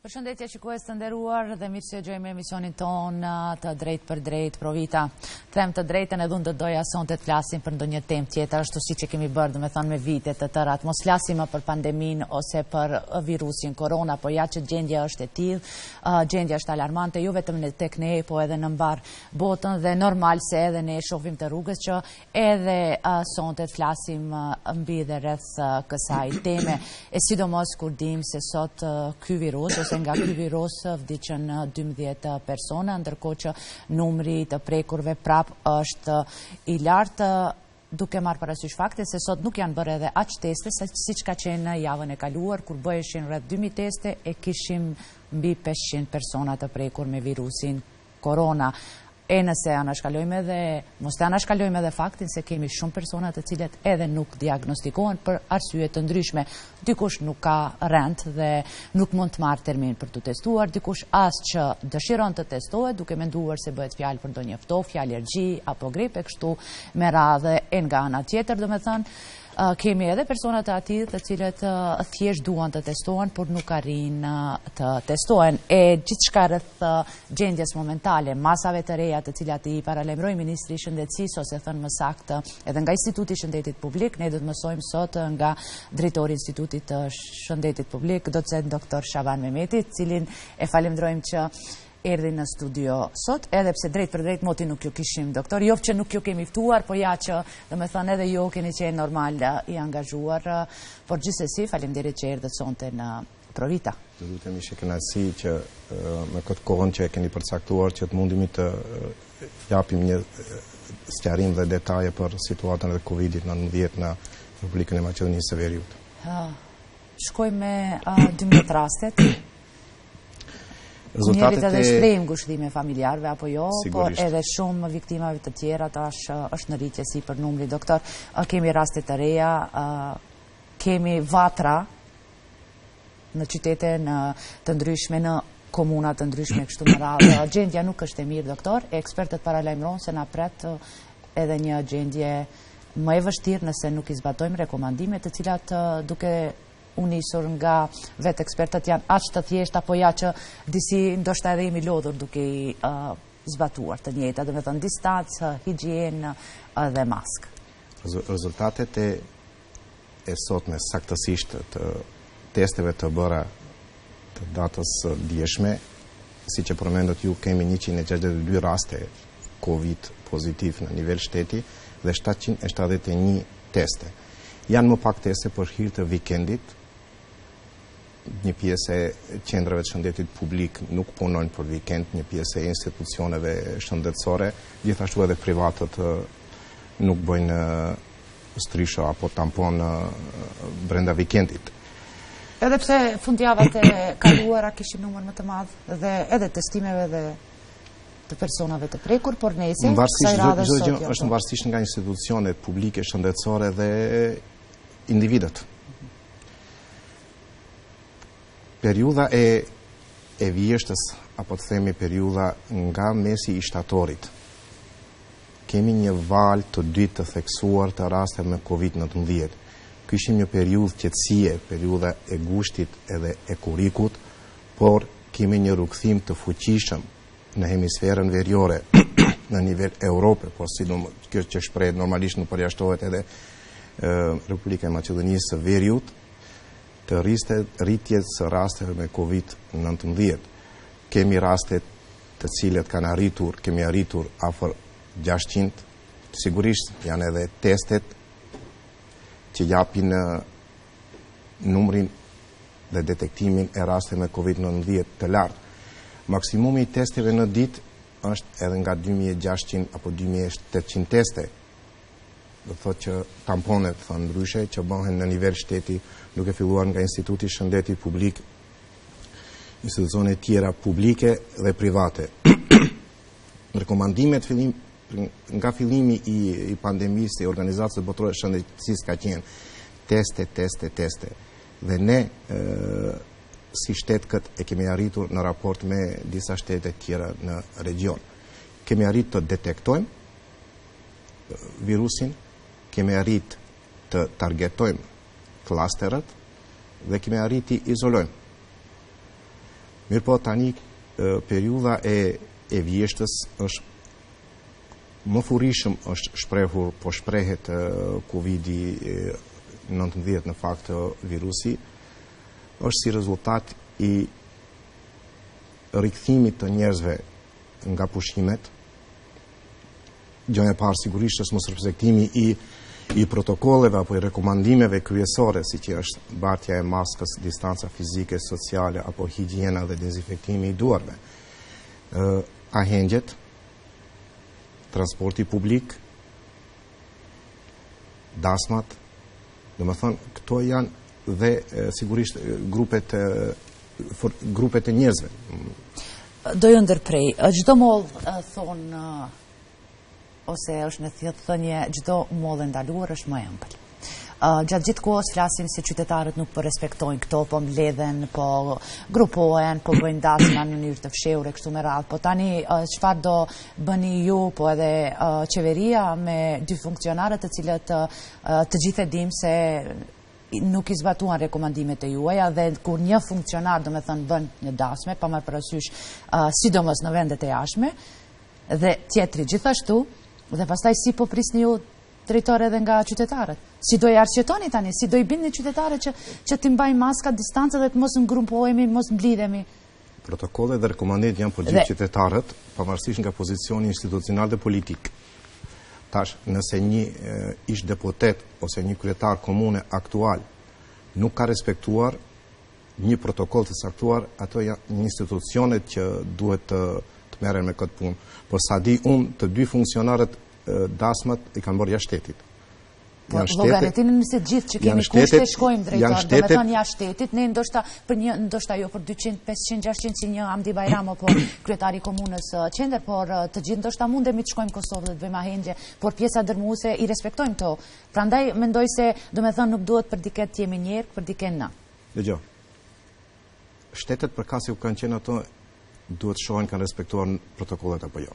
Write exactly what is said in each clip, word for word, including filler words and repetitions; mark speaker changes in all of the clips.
Speaker 1: Përshëndetje shikues të nderuar dhe mirë se gjojmë emisionin ton të drejt për drejt Provita. Them të drejtën edhe unë do doja sonte të flasim për ndonjë temë tjetër, ashtu siç e kemi bërë, do me thonë me vite të tëra. Mos flasim për pandeminë ose për virusin korona, po ja që gjendja është e tillë, gjendja është alarmante jo vetëm tek ne, po edhe në mbar botën dhe normal se edhe ne shohim të rrugës që edhe sonte të flasim mbi dhe rreth kësaj teme, e sidomos kur dim se sot ky virus ose nga ky virus vdiqën dymbëdhjetë persona, ndërkohë që numri të prekurve prap është i lartë, duke marrë parasysh fakte se sot nuk janë bërë edhe aq teste siç ka qenë javën e kaluar kur bëheshin rreth dy mijë teste e kishim mbi pesëqind persona të prekur me virusin korona. E nëse anashkalojmë edhe, mos të anashkalojmë edhe faktin se kemi shumë persona të cilët edhe nuk diagnostikohen për arsye të ndryshme. Dikush nuk ka rend dhe nuk mund të marrë termin për të testuar, dikush as që dëshiron të testohet duke menduar se bëhet fjalë për ndonjë ftofje, alergji apo gripe, kështu me radhë e nga ana tjetër, do me thënë, kemi edhe persona të atill të cilët thjesht duan të testohen, por nuk arrin të testohen. E gjithçka rreth gjendjes momentale, masave të reja të cilat i paralajmëroi Ministri i Shëndetësisë ose thënë më saktë edhe nga Instituti i Shëndetit Publik, ne do të mësojmë sot nga drejtori i Institutit të Shëndetit Publik, docent doktor Shaban Mehmeti, cilin e falenderojmë që erdhi në studio sot, edhe pse drejt për drejt moti nuk ju kishim doktor, jo që nuk ju kemi ftuar, po ja që dhe me thënë edhe jo keni qenë normal i angazhuar, por gjithsesi faleminderit që erdhët sonte në Provita.
Speaker 2: Do lutem ishe kënaqësi që me këtë kohën që e keni përcaktuar që të mundemi të japim një sqarim dhe detaje për situatën e Covidit nëntëdhjetë në Republikën e Maqedonisë së Veriut.
Speaker 1: Shkojmë me dymbëdhjetë rastet. Njerit edhe shprehim ngushtime familjarve apo jo, po edhe shumë viktimave të tjera tash është në rritje si për numri. Doktor, kemi raste të reja, kemi vatra në qytete të ndryshme, në komuna të ndryshme kështu me radhë. Gjendja nuk është e mirë, doktor, e ekspertët paralajmëron se na pret edhe një gjendje më e vështirë nëse nuk i zbatojmë rekomandimet të cilat duke unisur nga vetë ekspertët janë aq të thjeshta, apo ja që disi ndoshta edhe jemi lodhur duke i zbatuar të njëjta, do me thënë distancë, higienë dhe maskë.
Speaker 2: Rezultatet e sotme saktësisht të testeve të bëra të datës djeshme, si që përmendët ju, kemi njëqind e gjashtëdhjetë e dy raste Covid pozitiv në nivel shteti dhe shtatëqind e shtatëdhjetë e një teste. Janë më pak teste për hir të vikendit. Një pjesë e qendrave të shëndetit publik nuk punojnë për vikend, një pjesë e institucioneve shëndetësore, gjithashtu edhe privatët nuk bëjnë strisho apo tampon brenda vikendit.
Speaker 1: Edhe pse fundjavat e kaluara kishin numër më të madh dhe edhe testimeve dhe të personave të prekur, por nesër kësaj radhe sot jo.
Speaker 2: Është varësisht nga institucionet publike shëndetësore dhe individët. Periudha e, e vjeshtës, apo të themi periudha nga mesi i shtatorit, kemi një val të dytë të theksuar të raste me Covid nëntëdhjetë. Kishim një periudhë qetësie, periudha e gushtit edhe e kurikut, por kemi një rukëthim të fuqishëm në hemisferën veriore, në nivel Europe, por si kjo që shprehet normalisht nuk përjashtohet edhe Republika e Maqedonisë së Veriut, të rritjes së rasteve me Covid nëntëdhjetë. Kemi raste të cilët kanë arritur, kemi arritur afër gjashtëqind, sigurisht janë edhe testet që japin numrin dhe detektimin e rasteve me Covid nëntëdhjetë të lartë. Maksimumi i testeve në ditë është edhe nga dy mijë e gjashtëqind apo dy mijë e tetëqind teste. Do thotë që tamponet thënë ndryshe që bëhen në nivel shteti, duke filluar nga Instituti i Shëndetit Publik, institucione tjera publike dhe private. Rekomandimet fillim, nga fillimi i, i pandemisë e Organizatës Botërore të Shëndetësisë ka qenë teste, teste, teste. Dhe ne e, si shtet këtë e kemi arritur në raport me disa shtetet tjera në region. Kemi arritur të detektojmë virusin, kemi arrit të targetojmë klasterët dhe kemi arrit të izolojmë. Mirë po tani periudha e, e vjeshtës është më furishëm është shprehur, po shprehet Covidi nëntëmbëdhjetë në fakt virusi, është si rezultat i rikthimit të njerëzve nga pushimet. Gjëja e parë sigurisht është mos respektimi i i protokolleve apo i rekomandimeve kryesore, si që është mbartja e maskës, distanca fizike, sociale apo higjiena dhe dezinfektimi i duarve. Ahengjet, transporti publik, dasmat, do më thonë, këto janë dhe e, sigurisht grupet e, for, grupet e njerëzve.
Speaker 1: Do ju ndërprej, çdo moll thonë ose është në thjellë thënie çdo moll e ndaluar është më ëmbël. Uh, gjatë gjithë kohës flasim se qytetarët nuk po respektojnë këto, po mbledhen, po grupohen, po bëjnë dasma në mënyrë të fshehur e kështu me radhë. Po tani çfarë uh, do bëni ju, po edhe uh, qeveria me dy funksionarët të cilët uh, të gjithë e dim se nuk i zbatuan rekomandimet e juaja dhe kur një funksionar, do me thënë, bën një dasme, pa marrë parasysh uh, sidomos në vendet e jashtme, dhe tjetri gjithashtu, dhe pastaj si po prisni ju drejtore edhe nga qytetarët. Si do i arqetoni tani, si do i bindni qytetarët që, që të mbajnë maska, distancë dhe të mos ngrupohemi, mos mblidhemi.
Speaker 2: Protokollet dhe rekomandimet janë për gjithë qytetarët, pavarësisht nga pozicioni institucional dhe politik. Tash, nëse një e, ish deputet ose një kryetar komune aktual nuk ka respektuar një protokoll të saktuar, ato janë institucionet që duhet të, të merren me këtë punë. Por sa di unë, të dy funksionarët e, dasmat i kanë bërë jashtë shtetit.
Speaker 1: Po, llogaretinë nëse gjithë që kemi kushte shkojmë drejtor, do me thënë jashtë shtetit, ne ndoshta për një, ndoshta jo për dyqind, pesëqind, gjashtëqind si një Hamdi Bajram apo kryetari komunës qendër, por të gjithë ndoshta mundemi të shkojmë Kosovë dhe të bëjmë ahengje, por pjesa dërmuese i respektojmë to. Prandaj mendoj se do me thënë nuk duhet për diket të jemi njerë, për diken na.
Speaker 2: Dëgjoj. Shtetet përkasi u kanë qenë ato duhet shohin kanë respektuar protokollet apo jo.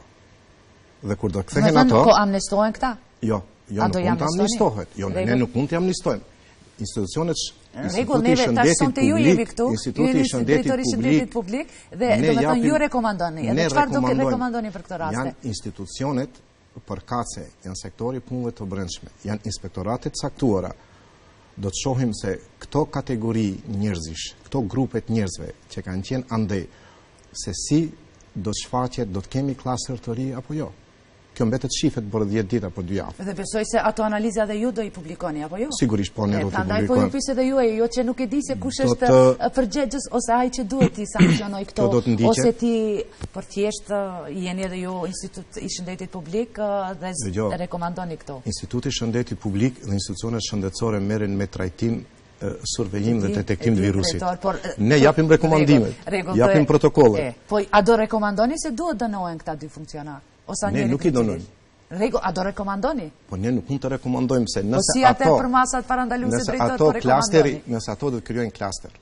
Speaker 2: Dhe kur do kthehen ato,
Speaker 1: ko amnestohen këta?
Speaker 2: Jo. Jo, nuk mund të amnistohet. Jo, ne nuk mund të amnistojmë. Institucionet, Instituti i Shëndetit Publik, Instituti i Shëndetit Publik,
Speaker 1: dhe do me thënë ju rekomandoni. Edhe çfarë do të rekomandoni për këtë raste?
Speaker 2: Janë institucionet përkatëse, janë sektori punëve të brendshme, janë inspektoratet caktuara. Do të shohim se këto kategori njerëzish, këto grupet njerëzve që kanë qenë andej, se si do të shfaqet, do të kemi klaster të ri apo jo. Kjo mbetet shifet për dhjetë ditë apo dy javë.
Speaker 1: Dhe besoj se ato analiza dhe ju do i publikoni, apo jo?
Speaker 2: Sigurisht, po ne do t'i publikoni.
Speaker 1: Prandaj po ju pyes edhe ju, jo që nuk e di se kush është përgjegjës ose ai që duhet t'i sankcionoj këto, ose ti për thjesht jeni edhe ju Institut i Shëndetit Publik dhe rekomandoni këto.
Speaker 2: Instituti i Shëndetit Publik dhe institucionet shëndetësore merren me trajtim survejim dhe detektim të virusit. Ne japim rekomandimet, japim protokolle.
Speaker 1: Po a do rekomandoni se duhet dënohen këta dy funksionarë?
Speaker 2: Ne nuk i dënojmë.
Speaker 1: A do rekomandoni?
Speaker 2: Po ne nuk mund të rekomandojmë se nëse ato...
Speaker 1: Po si atë për masat parandaluese drejtore po rekomandoni?
Speaker 2: Nëse ato do të krijojnë klaster,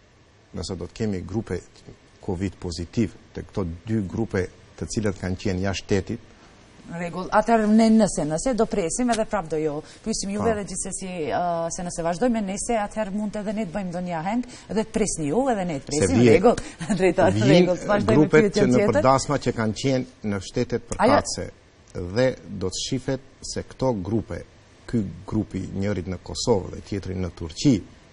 Speaker 2: nëse do të kemi grupe Covid pozitiv, të këto dy grupe të cilat kanë qenë jashtë shtetit,
Speaker 1: rregull, atëherë ne nëse, nëse do presim edhe prap do jo. Pyesim juve edhe gjithsesi se nëse vazhdojmë nëse, atëherë mund edhe ne të bëjmë ndonjë aheng dhe të presni ju edhe ne të presim. Rregull, drejtor, rregull, vazhdojmë me pyetjen tjetër.
Speaker 2: Grupet që në përdasma që kanë qenë në shtetet përkatëse dhe do të shifet se këto grupe, ky grupi njërit në Kosovë dhe tjetri në Turqi,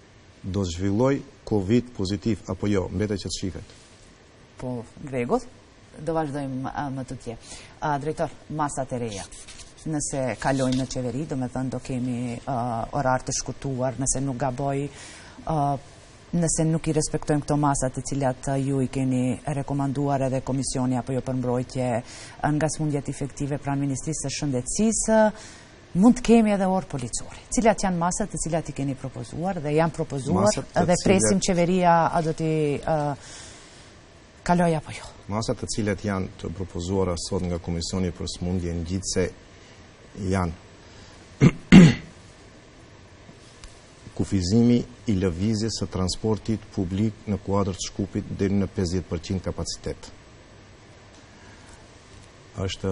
Speaker 2: do të zhvilloj Covid pozitiv apo jo, mbetet që të shifet.
Speaker 1: Po, rregull. Do vazhdojmë uh, më të tje. Uh, drejtor, masat e reja, nëse kalojnë në qeveri, do me thënë do kemi uh, orar të shkutuar, nëse nuk gaboj, uh, nëse nuk i respektojmë këto masat të cilat uh, ju i keni rekomanduar edhe komisioni apo jo për mbrojtje uh, nga smundjet efektive pranë Ministrisë së Shëndetësisë, mund të kemi edhe orë policore. Cilat janë masat të cilat i keni propozuar dhe janë propozuar dhe presim qeveria a do t'i uh, kaloj apo jo?
Speaker 2: Masat të cilat janë të propozuara sot nga Komisioni për Smundje Ngjitëse janë kufizimi i lëvizjes së transportit publik në kuadër të Shkupit deri në pesëdhjetë përqind kapacitet. Është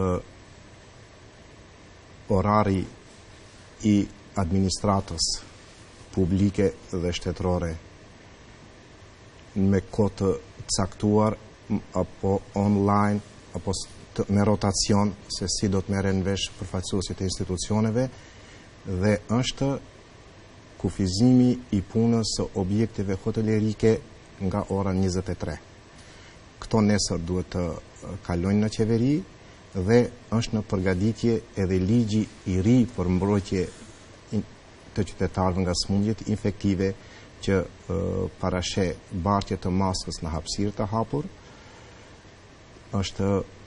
Speaker 2: orari i administratës publike dhe shtetërore me kohë të caktuar apo online apo me rotacion se si do të merren vesh përfaqësuesit e institucioneve dhe është kufizimi i punës së objekteve hotelerike nga ora njëzet e tre. Këto nesër duhet të kalojnë në qeveri dhe është në përgatitje edhe ligji i ri për mbrojtje të qytetarëve nga sëmundjet infektive që uh, parashe bartje të maskës në hapësirë të hapur. Është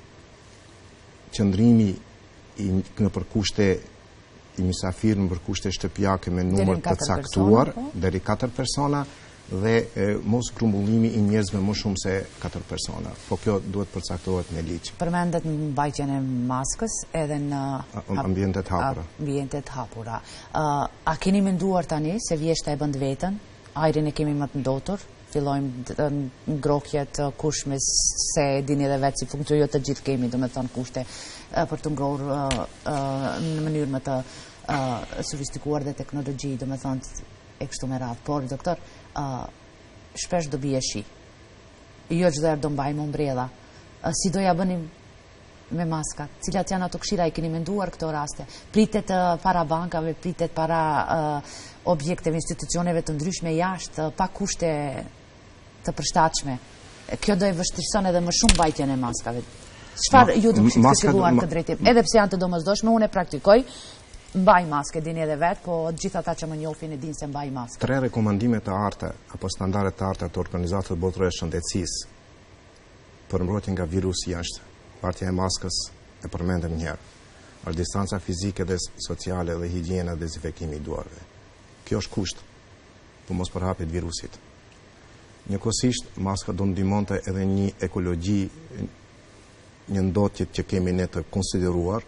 Speaker 2: qëndrimi i në përkushte i misafirë në përkushte shtëpiake me numër të caktuar deri katër persona dhe e, mos grumbullimi i njerëzve më shumë se katër persona. Po kjo duhet përcaktohet me ligj.
Speaker 1: Përmendet mbajtjen e maskës edhe në
Speaker 2: ambientet hapura.
Speaker 1: Ambientet hapura. Uh, a keni menduar tani se vjeshta e bën vetën? Ajrin e kemi më të ndotur? Fillojmë ngrohjet kushme se dini edhe vetë si funksion, jo të gjithë kemi, do me thonë kushte për të ngrohur në mënyrë më të sofistikuar dhe teknologji, do me thonë e kështu me radhë. Por, doktor, shpesh do bie shi. Jo çdo herë do mbajmë umbrella. Si do ja bënim me maskat? Cilat janë ato këshilla, i keni menduar këto raste? Pritet para bankave, pritet para objekteve, institucioneve të ndryshme jashtë, pa kushte të përshtatshme. Kjo do e vështirëson edhe më shumë mbajtjen e maskave. Çfarë ju do të këshilluar këtë drejtim? Edhe pse janë të domosdoshme, unë e praktikoj, mbaj maske, dini edhe vetë, po gjithë ata që më njohin e dinë se mbaj maske.
Speaker 2: Tre rekomandime të arta apo standarde të arta të Organizatës Botërore të Shëndetësisë për mbrojtjen nga virusi janë bartja e maskës, e përmendëm një herë, është distanca fizike dhe sociale dhe higjiena dhe dezinfektimi i duarve. Kjo është kusht për mos përhapjet virusit. Njëkohësisht, maska do ndihmonte edhe një ekologji, një ndotje që kemi ne të konsideruar,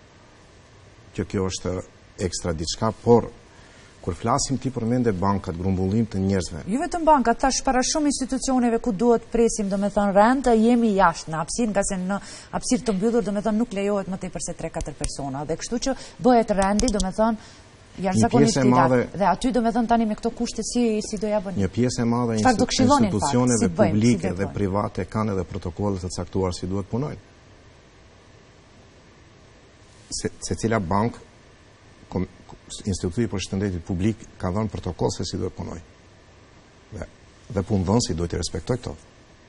Speaker 2: që kjo është ekstra diçka, por kur flasim ti përmende bankat, grumbullim të njerëzve.
Speaker 1: Jo vetëm bankat, tash para shumë institucioneve ku duhet presim, do me thonë rent, jemi jashtë në hapësirë, nga se në hapësirë të mbyllur, do me thonë nuk lejohet më tepër se tre katër persona, dhe kështu që bëhet rendi, do me thonë janë zakonisht të lartë. Dhe aty do me thënë tani me këto kushte si, si do ja bëni?
Speaker 2: Një pjesë e madhe e institucioneve si publike si dhe private kanë edhe protokollet të caktuar si duhet punojnë. Se, se cila bank, kom, instituti për shëndetit publik ka dhënë protokoll se si duhet punojnë. Dhe, dhe punëdhënësi duhet të respektoj këto.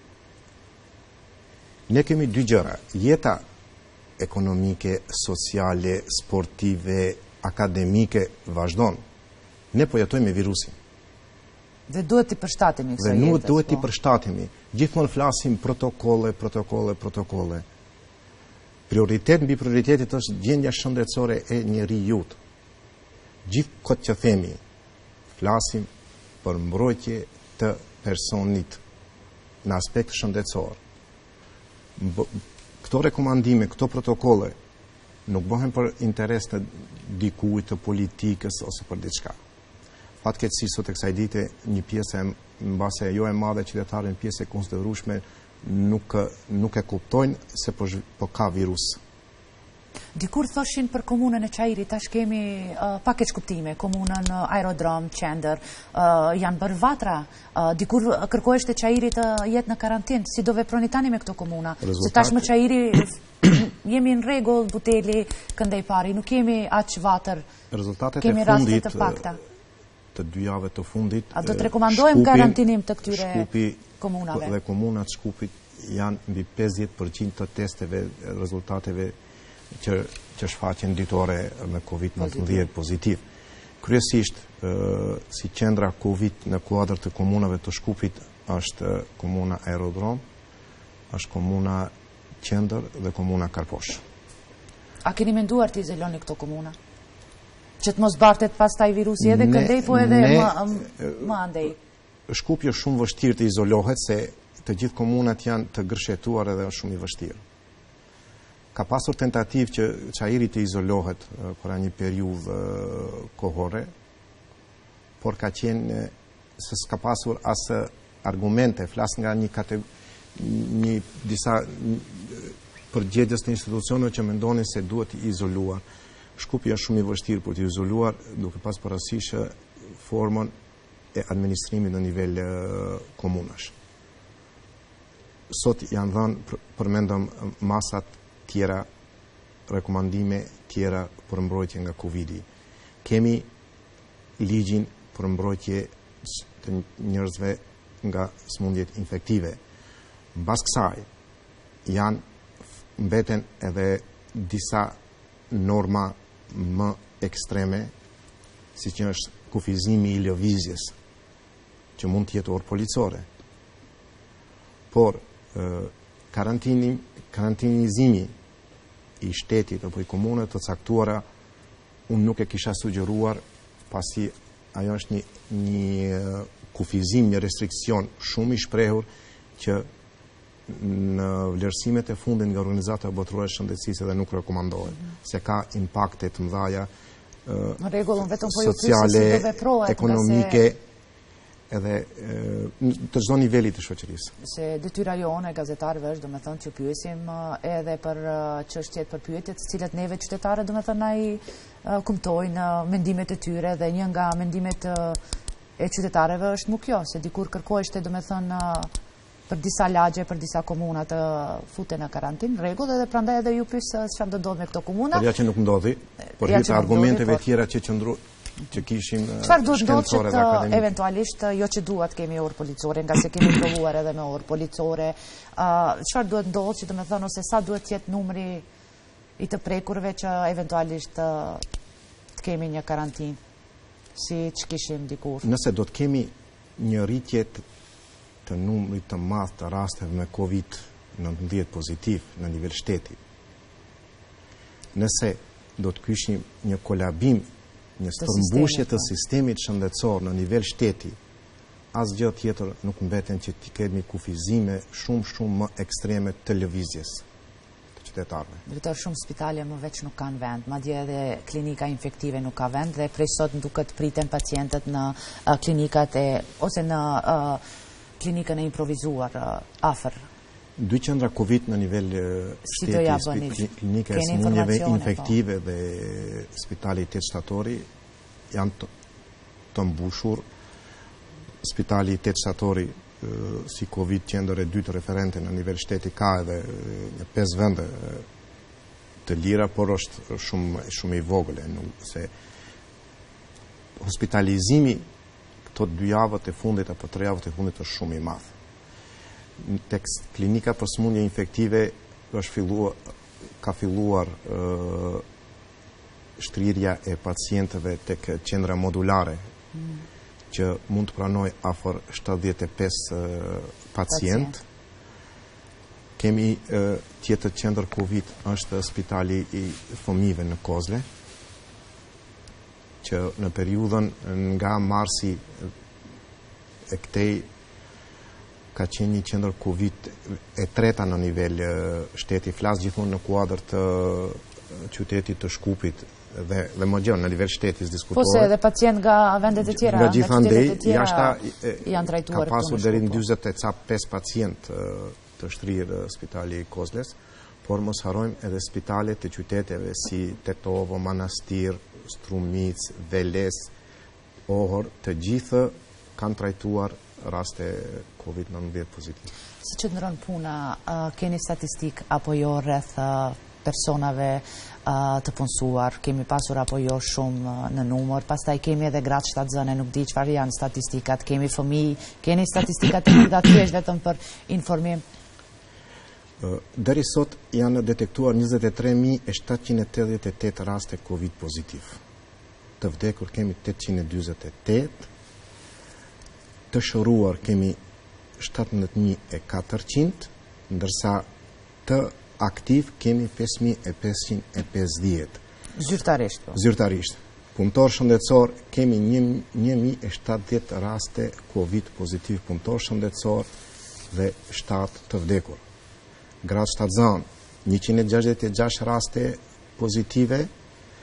Speaker 2: Ne kemi dy gjëra, jeta ekonomike, sociale, sportive, akademike vazhdon. Ne po jetojmë me virusin.
Speaker 1: Dhe duhet t'i përshtatemi kësaj jetës.
Speaker 2: Dhe nuk duhet t'i përshtatemi. Gjithmonë flasim protokolle, protokolle, protokolle. Prioritet mbi prioritetit është gjendja shëndetësore e njerijut. Gjithë këtë që themi, flasim për mbrojtje të personit në aspekt shëndetësor. Këto rekomandime, këto protokolle nuk bëhen për interes të dikujt, të politikës ose për diçka. Fatkeqësi sot e kësaj dite një pjesë mbase jo e madhe qytetarë, një pjesë e konsiderueshme nuk nuk e kuptojnë se po, po ka virus.
Speaker 1: Dikur thoshin për komunën e Çajirit, tash kemi uh, pak keq kuptime, komunën uh, Aerodrom, Qendër, uh, janë bërë vatra, uh, dikur kërkoheshte Çajirit të uh, jetë në karantinë, si do veproni tani me këto komuna?
Speaker 2: Rezultate...
Speaker 1: Se tashmë Çajiri jemi në rregull, Buteli, Këndej Pari, nuk kemi aq vatër.
Speaker 2: Rezultatet
Speaker 1: kemi
Speaker 2: e fundit
Speaker 1: të pakta.
Speaker 2: Të dy javë të fundit.
Speaker 1: A do të rekomandojmë karantinim të këtyre
Speaker 2: Shkupi,
Speaker 1: komunave?
Speaker 2: Dhe komunat Shkupit janë mbi pesëdhjetë përqind të testeve, rezultateve që, që shfaqen ditore me COVID nëntëmbëdhjetë pozitiv. Kryesisht, e, si qendra COVID në kuadër të komunave të Shkupit është komuna Aerodrom, është komuna Qendër dhe komuna Karposh.
Speaker 1: A keni menduar të izoloni këto komuna? Që të mos bartet pas taj virusi edhe Këndej, po edhe ne, më, më andej?
Speaker 2: Shkupi është shumë vështirë të izolohet, se të gjithë komunat janë të gërshetuar edhe është shumë i vështirë. Ka pasur tentativ që Çajiri të izolohet për një periudhë kohore, por ka qenë se s'ka pasur asë argumente, flas nga një kategori, një disa përgjegjës të institucioneve që mendonin se duhet të izoluar. Shkupi është shumë i vështirë për të izoluar, duke pas parasysh formën e administrimit në nivel komunash. sot janë dhënë, përmendëm masat tjera, rekomandime tjera për mbrojtje nga Covidi. Kemi ligjin për mbrojtje të njerëzve nga smundjet infektive. Mbas kësaj janë mbeten edhe disa norma më ekstreme, si që është kufizimi i lëvizjes, që mund të jetë orë policore. Por karantinizimi i shtetit apo i komunët të caktuara, unë nuk e kisha sugjeruar, pasi ajo është një, një kufizim, një restrikcion shumë i shprehur që në vlerësimet e fundit nga Organizata Botërore e Shëndetësisë edhe nuk rekomandohet, se ka impakte të mëdha sociale, ekonomike, edhe të çdo niveli të shoqërisë.
Speaker 1: Se detyra jone gazetarëve është, domethënë, që pyesim edhe për çështjet, për pyetjet të cilat neve qytetarët, domethënë, ai kumtojnë mendimet e tyre, dhe një nga mendimet e qytetarëve është nuk jo, se dikur kërkoheshte, domethënë, për disa lagje, për disa komuna të futen në karantinë, rregull, edhe prandaj edhe ju pyes çfarë do ndodh me këto komuna.
Speaker 2: Por ja që nuk ndodhi, por hita argumenteve tjera që qëndru që kishim
Speaker 1: çfarë do të ndodhë që të eventualisht jo që duat kemi orë policore, nga se kemi provuar edhe me orë policore, çfarë duhet ndodhë që, domethënë, ose sa duhet jetë numri i të prekurve që eventualisht të kemi një karantinë si që kishim dikur?
Speaker 2: Nëse do të kemi një rritje të numrit të madh të rasteve me Covid nëntëmbëdhjetë pozitiv në nivel shteti, nëse do të kishim një kolabim, një stërmbushje të sistemit shëndetësor në nivel shteti, asgjë tjetër nuk mbeten që të kemi kufizime shumë shumë më ekstreme të lëvizjes të qytetarëve.
Speaker 1: Drejtor, shumë spitale më veç nuk kanë vend, madje edhe klinika infektive nuk ka vend, dhe prej sot duket priten pacientët në klinikat e ose në klinikën e improvizuar afër.
Speaker 2: Dy qendra Covid në nivel shteti, klinika e smundjeve infektive dhe spitali Tet Shtatori janë të mbushur. Spitali Tet Shtatori si Covid qendër e dytë referente në nivel shteti ka edhe në pesë vende të lira, por është shumë shumë i vogël, se hospitalizimi këto dy javët e fundit apo tre javët e fundit është shumë i madh. Tek klinika për smundje infektive është filluar, ka filluar uh, shtrirja e pacientëve tek qendra modulare, mm. që mund të pranoj afër shtatëdhjetë e pesë uh, pacient. Pacient. Kemi uh, tjetër qendër Covid është spitali i fëmijëve në Kozle, që në periudhën nga marsi e këtej ka qenë një qendër Covid e treta në nivel shteti, flas gjithmonë në kuadër të qytetit të Shkupit dhe dhe më gjë në nivel shteti diskutohet.
Speaker 1: Po se edhe pacient nga vendet e tjera,
Speaker 2: nga gjithandej jashta
Speaker 1: janë trajtuar.
Speaker 2: Ka pasur deri në dyzet e ca pesë pacient të shtrirë spitali i Kozles, por mos harrojmë edhe spitalet të qyteteve si Tetovo, Manastir, Strumic, Veles, Ohor, të gjithë kanë trajtuar raste Covid nëntëmbëdhjetë pozitiv.
Speaker 1: Si që ndron puna, keni statistik apo jo rreth personave të punësuar, kemi pasur apo jo shumë në numër, pastaj kemi edhe gratë shtatzëne, nuk di çfarë janë statistikat, kemi fëmijë, keni statistikat e gjitha thjesht vetëm për informim?
Speaker 2: Deri sot janë detektuar njëzet e tre mijë e shtatëqind e tetëdhjetë e tetë raste Covid pozitiv. Të vdekur kemi tetëqind e dyzet e tetë, të shëruar kemi shtatëmbëdhjetë mijë e katërqind, ndërsa të aktiv kemi pesë mijë e pesëqind e pesëdhjetë.
Speaker 1: Zyrtarisht, po.
Speaker 2: Zyrtarisht. Punëtor shëndetësor kemi një mijë e shtatëdhjetë raste Covid pozitiv punëtor shëndetësor dhe shtatë të vdekur. Gratë shtatzan njëqind e gjashtëdhjetë e gjashtë raste pozitive,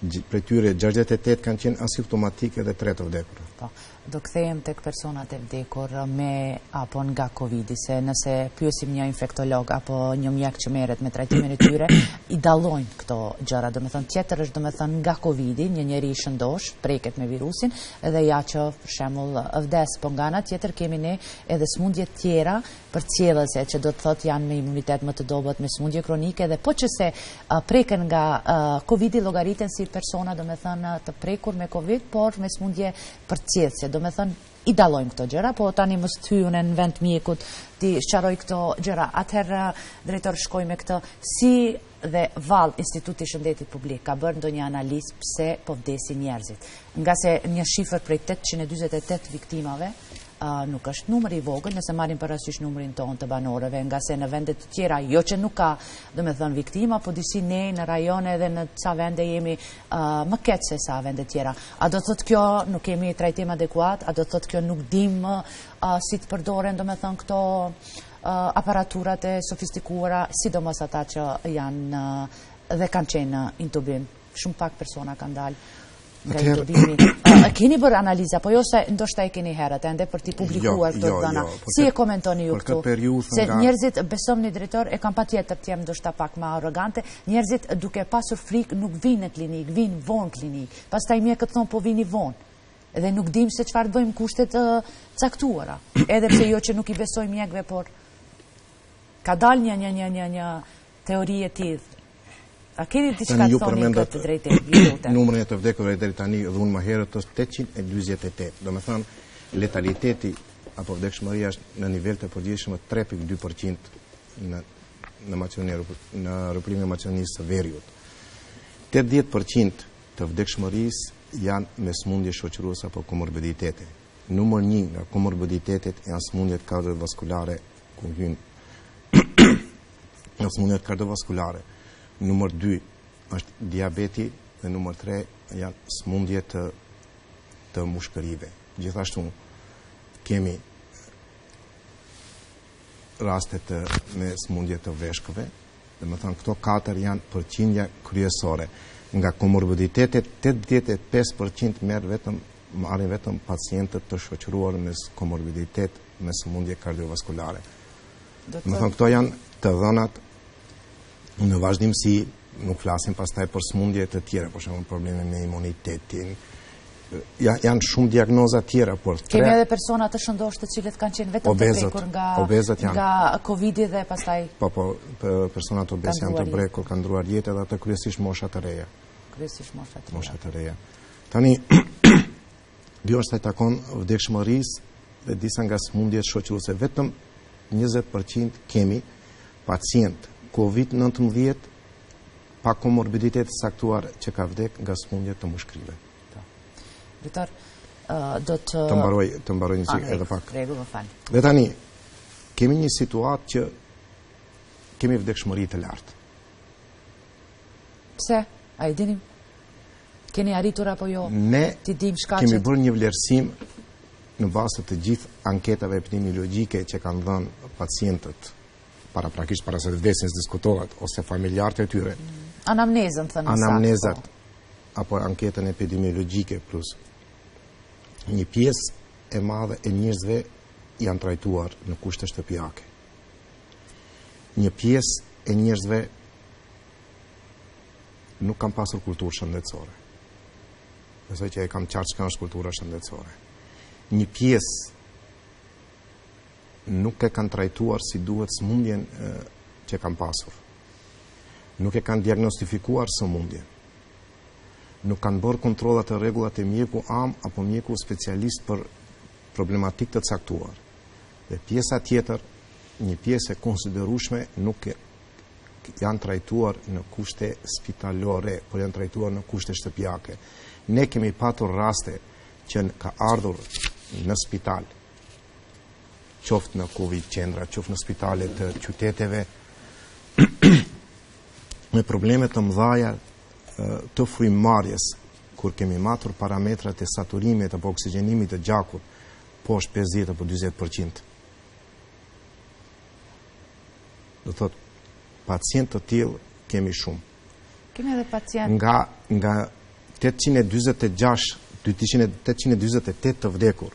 Speaker 2: Prej tyre gjashtëdhjetë e tetë kanë qenë asimptomatike dhe tre të vdekur.
Speaker 1: Po, do kthehem tek personat e vdekur me apo nga Covidi, se nëse pyesim një infektolog apo një mjek që merret me trajtimin e tyre, i dallojnë këto gjëra. Do të thonë tjetër është do të thonë nga Covidi, një njeri i shëndosh, preket me virusin, edhe ja që për shembull vdes, po nga ana tjetër kemi ne edhe smundje tjera përcjellëse që do të thotë janë me imunitet më të dobët, me smundje kronike, dhe po që se uh, preken nga uh, Covidi llogariten si persona do të thonë të prekur me Covid, por me smundje përcjellëse. Do me thënë, i dallojmë këto gjëra, po tani mos thyune në vend mjekut, ti sqaroj këto gjëra. Atëherë, drejtor, shkoj me këtë, si dhe Vall, Instituti i Shëndetit Publik, ka bërë ndonjë analizë pse po vdesin njerëzit. Nga se një shifër prej tetëqind e dyzet e tetë viktimave, Uh, nuk është numër i vogël nëse marrim parasysh numrin tonë të banorëve, nga se në vendet të tjera, jo që nuk ka, do me thënë, viktima, po disi ne në rajone dhe në ca vende jemi uh, më keq se sa vende tjera. A do thotë kjo nuk kemi trajtim adekuat? A do thotë kjo nuk dim uh, si të përdoren, do me thënë, këto uh, aparaturat e sofistikuara, sidomos ata që janë uh, dhe kanë qenë uh, intubim? Shumë pak persona kanë dalë nga intubimi. Uh, keni bërë analiza, po jo se ndoshta e keni herët, ende për t'i publikuar këto dhëna. Si e komentoni ju këtu? Se njerëzit, besomni drejtor, e kam patjetër të jem ndoshta pak më arrogante, njerëzit duke pasur frikë nuk vinë në klinik, vinë vonë klinik. Pastaj mjekët thonë po vini vonë. Edhe nuk dim se çfarë bëjmë kushtet uh, caktuara. Edhe pse jo që nuk i besoj mjekëve, por ka dalë një një një një një teori e tillë. A keni diçka të thoni këtë drejtë?
Speaker 2: Numrin e të vdekurve deri tani dhunë më herët është tetëqind e dyzet e tetë. Do të thonë, letaliteti apo vdekshmëria është në nivel të përgjithshëm tre pikë dy përqind në në Maqedoninë, në Republikën e Maqedonisë së Veriut. tetëdhjetë përqind të vdekshmërisë janë me smundje shoqëruese apo komorbiditete. Numër një nga komorbiditetet janë smundjet kardiovaskulare, ku hyn nga smundjet kardiovaskulare. Numër dy është diabeti dhe numër tre janë smundje të, të mushkërive. Gjithashtu kemi rastet të, me smundje të veshkëve, dhe më thënë këto katër janë përqindja kryesore. Nga komorbiditetet, tetëdhjetë e pesë përqind merr vetëm marrin vetëm pacientët të shoqëruar me komorbiditet me smundje kardiovaskulare. Më thënë këto janë të dhënat. Në vazhdimsi nuk flasim pastaj për smundje të tjera, për shembull probleme me imunitetin. Ja, janë shumë diagnoza tjera, por tre...
Speaker 1: Kemi edhe persona të shëndosh të cilët kanë qenë vetëm të prekur nga, nga Covidi dhe pastaj...
Speaker 2: Po, po, personat obez janë të prekur, kanë ndruar jetë edhe atë kryesisht mosha të reja.
Speaker 1: Kryesisht mosha të reja.
Speaker 2: Mosha të reja. Tani, kjo është e takon vdekshmërisë dhe disa nga smundjet shoqëruese. Vetëm njëzet përqind kemi pacient Covid nëntëmbëdhjetë pa komorbiditet saktuar që ka vdek nga smundje të mushkërive.
Speaker 1: Drejtor, uh, do të...
Speaker 2: Të mbaroj, të mbaroj një cikë edhe pak.
Speaker 1: Regu, më falë.
Speaker 2: Dhe tani, kemi një situatë që kemi vdekshmëri të lartë.
Speaker 1: Pse? A i dinim? Keni arritur apo jo?
Speaker 2: Ne
Speaker 1: ti dim shkaqet?
Speaker 2: Kemi bërë një vlerësim në bazë të gjithë anketave epidemiologjike që kanë dhënë pacientët para prakisht para se të vdesin diskutohet, ose familjarët e tyre.
Speaker 1: Anamnezën, thënë nësa.
Speaker 2: Anamnezat, apo anketën epidemiologjike, plus një pjesë e madhe e njerëzve janë trajtuar në kushte shtëpiake. Një pjesë e njerëzve nuk kanë pasur kulturë shëndetësore. Besoj që e kam qartë çka është kultura shëndetësore. Një pjesë nuk e kanë trajtuar si duhet smundjen e, që kanë pasur. Nuk e kanë diagnostifikuar sëmundjen. Nuk kanë bërë kontrollat e rregullat e mjeku am apo mjeku specialist për problematik të caktuar. Dhe pjesa tjetër, një pjesë e konsiderueshme, nuk e, janë trajtuar në kushte spitalore, por janë trajtuar në kushte shtëpiake. Ne kemi patur raste që ka ardhur në spital, qoftë në Covid qendra, qoftë në spitalet të qyteteve, me probleme të mëdhaja të frymëmarrjes, kur kemi matur parametrat e saturimit apo oksigjenimit të gjakut poshtë pesëdhjetë apo dyzet përqind. Do thotë, pacient të tillë kemi shumë.
Speaker 1: Kemi edhe pacient.
Speaker 2: Nga, nga tetëqind e dyzet e gjashtë, tetëqind e dyzet e tetë të vdekur,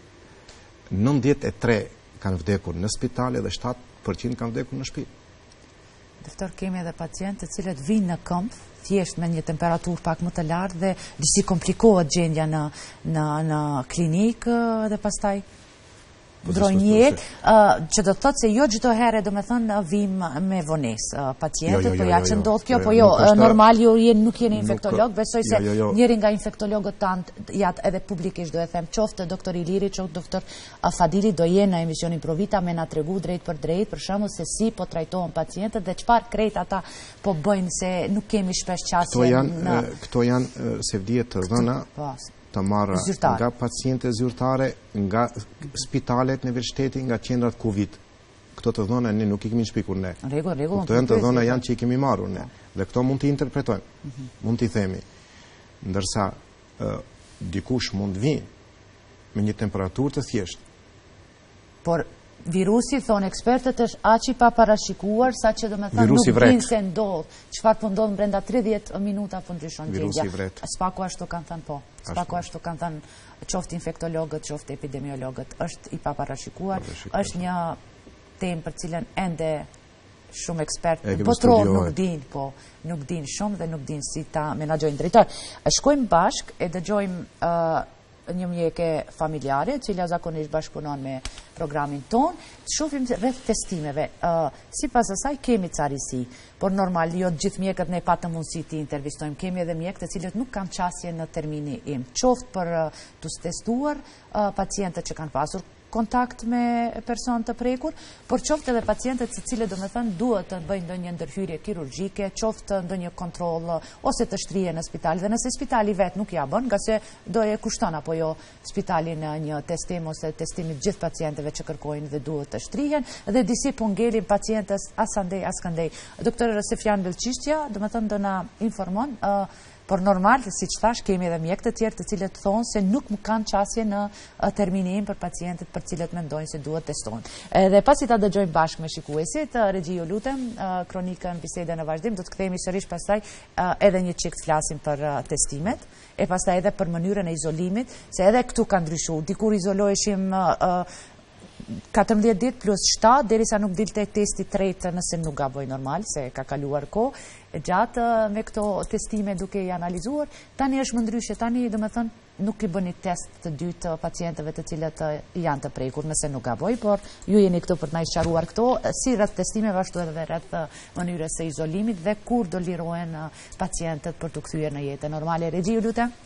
Speaker 2: nëntëdhjetë e tre kanë vdekur në spitale dhe shtatë përqind kanë vdekur në shtëpi.
Speaker 1: Doktor, kemi edhe pacientë të cilët vinë në këmbë, thjesht me një temperaturë pak më të lartë dhe disi komplikohet gjendja në, në, në klinikë dhe pastaj ndrojnë jetë, që do të thotë se jo çdo herë do me thënë vim me vonesë pacientët, po ja që ndodh kjo, po jo, normal ju nuk jeni infektolog, besoj se njëri nga infektologët tanë, edhe publikisht do e them, qoftë doktor Iliri, qoftë doktor Fadili do jenë në emisionin Provita me na tregu drejt për drejt, për shembull se si po trajtohen pacientët dhe çfarë krejt ata po bëjnë, se nuk kemi shpesh qasje në...
Speaker 2: Këto janë sevdije të dhëna të marrë nga paciente zyrtare, nga spitalet në universiteti, nga qendrat Covid. Këto të dhëna ne nuk i kemi shpikur ne. Këto janë të dhëna janë që i kemi marrur ne. Dhe këto mund të interpretojmë, mund të themi. Ndërsa dikush mund vinë me një temperaturë të thjeshtë.
Speaker 1: Por virusi, thonë ekspertët, është aq i paparashikuar sa që do me thënë nuk dinë se ndodh. Çfarë po ndodh brenda tridhjetë minuta po ndryshon gjendja. Spaku ashtu kanë thënë po. Spaku ashtu kanë thënë qoftë infektologët, qoftë epidemiologët, është i paparashikuar, është një temë për cilën ende shumë ekspertë botror nuk dinë, po nuk dinë shumë dhe nuk dinë si ta menaxhojnë drejtor. Shkojmë bashkë e dëgjojmë një mjeke familjare, cila zakonisht bashkëpunon me programin ton, të shohim rreth testimeve. Si pas asaj kemi carisi, por normal, jo gjithë mjekët ne patë mundësi të intervistojmë. Kemi edhe mjekë të cilët nuk kanë qasje në termini im. Qoftë për të testuar pacientët që kanë pasur kontakt me person të prekur, por qoftë edhe pacientët të cilët do me thënë duhet të bëjnë ndonjë ndërhyrje kirurgjike, qoftë ndonjë kontroll ose të shtrije në spital. Dhe nëse spitali vetë nuk ja bën, nga se do e kushton apo jo spitali në një testim ose testimit gjithë pacientëve që kërkojnë dhe duhet të shtrihen, dhe disi po ngelin pacientës as andej as këndej. Doktor Sefjan Belqishtja, do me thënë do na informon. Por normal, si që thash, kemi edhe mjekë të tjerë të cilët thonë se nuk më kanë qasje në terminim për pacientët për cilët mendojnë se duhet testohen. Dhe pasi ta dëgjojmë bashkë me shikuesit, regji ju lutem, kronikën bisede në vazhdim, do të kthehemi sërish pastaj edhe një çik të flasim për testimet, e pastaj edhe për mënyrën e izolimit, se edhe këtu ka ndryshuar. Dikur izoloheshim katërmbëdhjetë ditë plus shtatë, derisa nuk dilte testi tretë nëse nuk gaboj normal, se ka kaluar kohë gjatë me këto testime duke i analizuar. Tani është më ndryshe, tani do me thënë nuk i bëni test të dytë pacientëve të cilët janë të prekur nëse nuk gaboj, por ju jeni këtu për të na sqaruar këto, si rreth testimeve ashtu edhe rreth mënyrës së izolimit dhe kur do lirohen pacientët për të kthyer në jetën normale. Regji, ju lutem.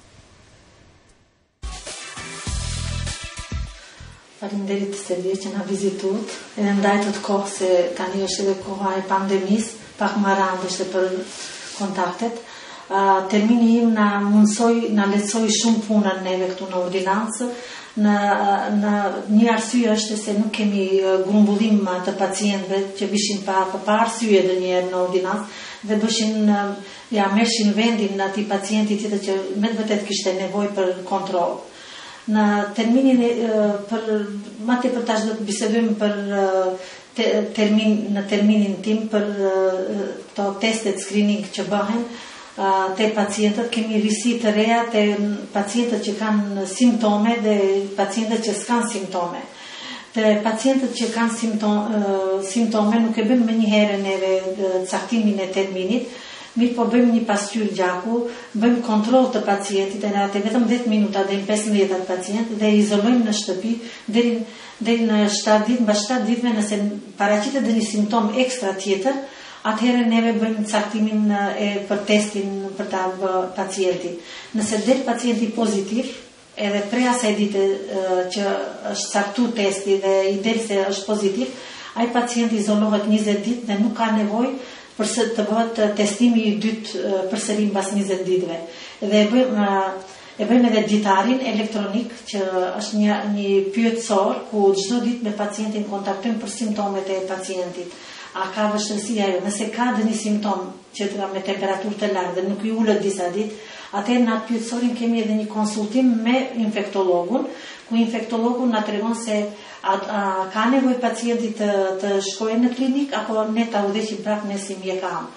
Speaker 3: Faleminderit se vje që na vizituat, edhe ndajtët kohë se tani është edhe koha e pandemisë, pak më randë është për kontaktet. Termini im na mundsoi, na lehtësoi shumë punën neve këtu në ordinancë. Në, në një arsye është se nuk kemi grumbullim të pacientëve që vishin pa, pa, pa arsye dhe njerë në ordinancë dhe bëshin, ja, mershin vendin në ati pacienti tjetër që me të vërtet kishte nevojë për kontroll. Në terminin për ma te për tash do të bisedojmë për te, termin, në terminin tim për to testet screening që bëhen te pacientët, kemi risi të reja te pacientët që kanë simptome dhe pacientët që s'kan simptome. Te pacientët që kanë simptome, simptome nuk e bëjmë më një herë neve caktimin e terminit, mirë po bëjmë një pasqyrë gjaku, bëjmë kontroll të pacientit, edhe atë vetëm dhjetë minuta dhe në pesëmbëdhjetë atë pacient dhe izolojmë në shtëpi deri deri në shtatë ditë, mbas shtatë ditëve nëse paraqitet një simptom ekstra tjetër, atëherë neve bëjmë caktimin e për testin për ta pacientit. Nëse del pacienti pozitiv, edhe prej asaj dite që është caktuar testi dhe i del se është pozitiv, ai pacienti izolohet njëzet ditë dhe nuk ka nevojë përse të bëhet testimi i dytë përsëri mbas njëzet ditëve. Dhe e bëjmë, e bëjmë edhe ditarin elektronik, që është një, një pyetësor, ku çdo ditë me pacientin kontaktojmë për simptomet e pacientit. A ka vështirësi ajo? Nëse ka dhe një simptom që të ka me temperaturë të lartë dhe nuk i ulët disa ditë, atëherë në atë pyetësorin kemi edhe një konsultim me infektologun, ku infektologu na tregon se a, a ka nevojë pacienti të, të shkojë në klinik apo ne ta udhëheqim prapë ne si mjekam.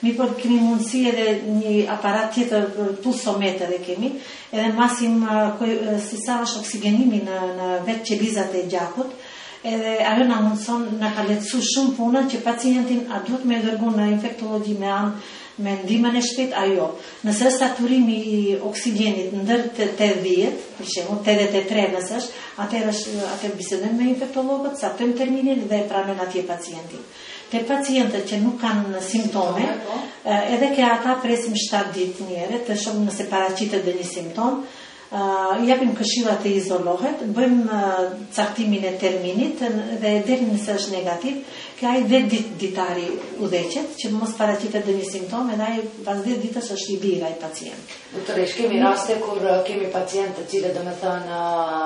Speaker 3: Mi por kemi mundësi edhe një aparat tjetër pulsometer e kemi, edhe masim si sa është oksigenimi në, në vetë qelizat e gjakut, edhe ajo na mundson na ka lehtësuar shumë punën që pacientin a duhet me dërgu në infektologji me anë me ndihmën e shpejtë ajo. Nëse saturimi i oksigenit ndër tetëdhjetë, për shembull tetëdhjetë e tre nëse është, atëherë atë bisedojmë me infektologët, caktojmë terminin dhe e pranojnë atje pacientin. Te pacientët që nuk kanë simptome, edhe ke ata presim shtatë ditë njëherë të shohim nëse paraqitet dhe një simptom. Uh, japim këshilla të izolohet, bëjmë uh, caktimin e terminit dhe deri nëse është negativ, që ai dhe dit, ditari udhëheqet, që mos paraqitet dhe një simptom, edhe ai pas dhjetë ditësh është i lirë ai pacient.
Speaker 1: Doktoresh, kemi raste kur kemi pacientë të cilët domethënë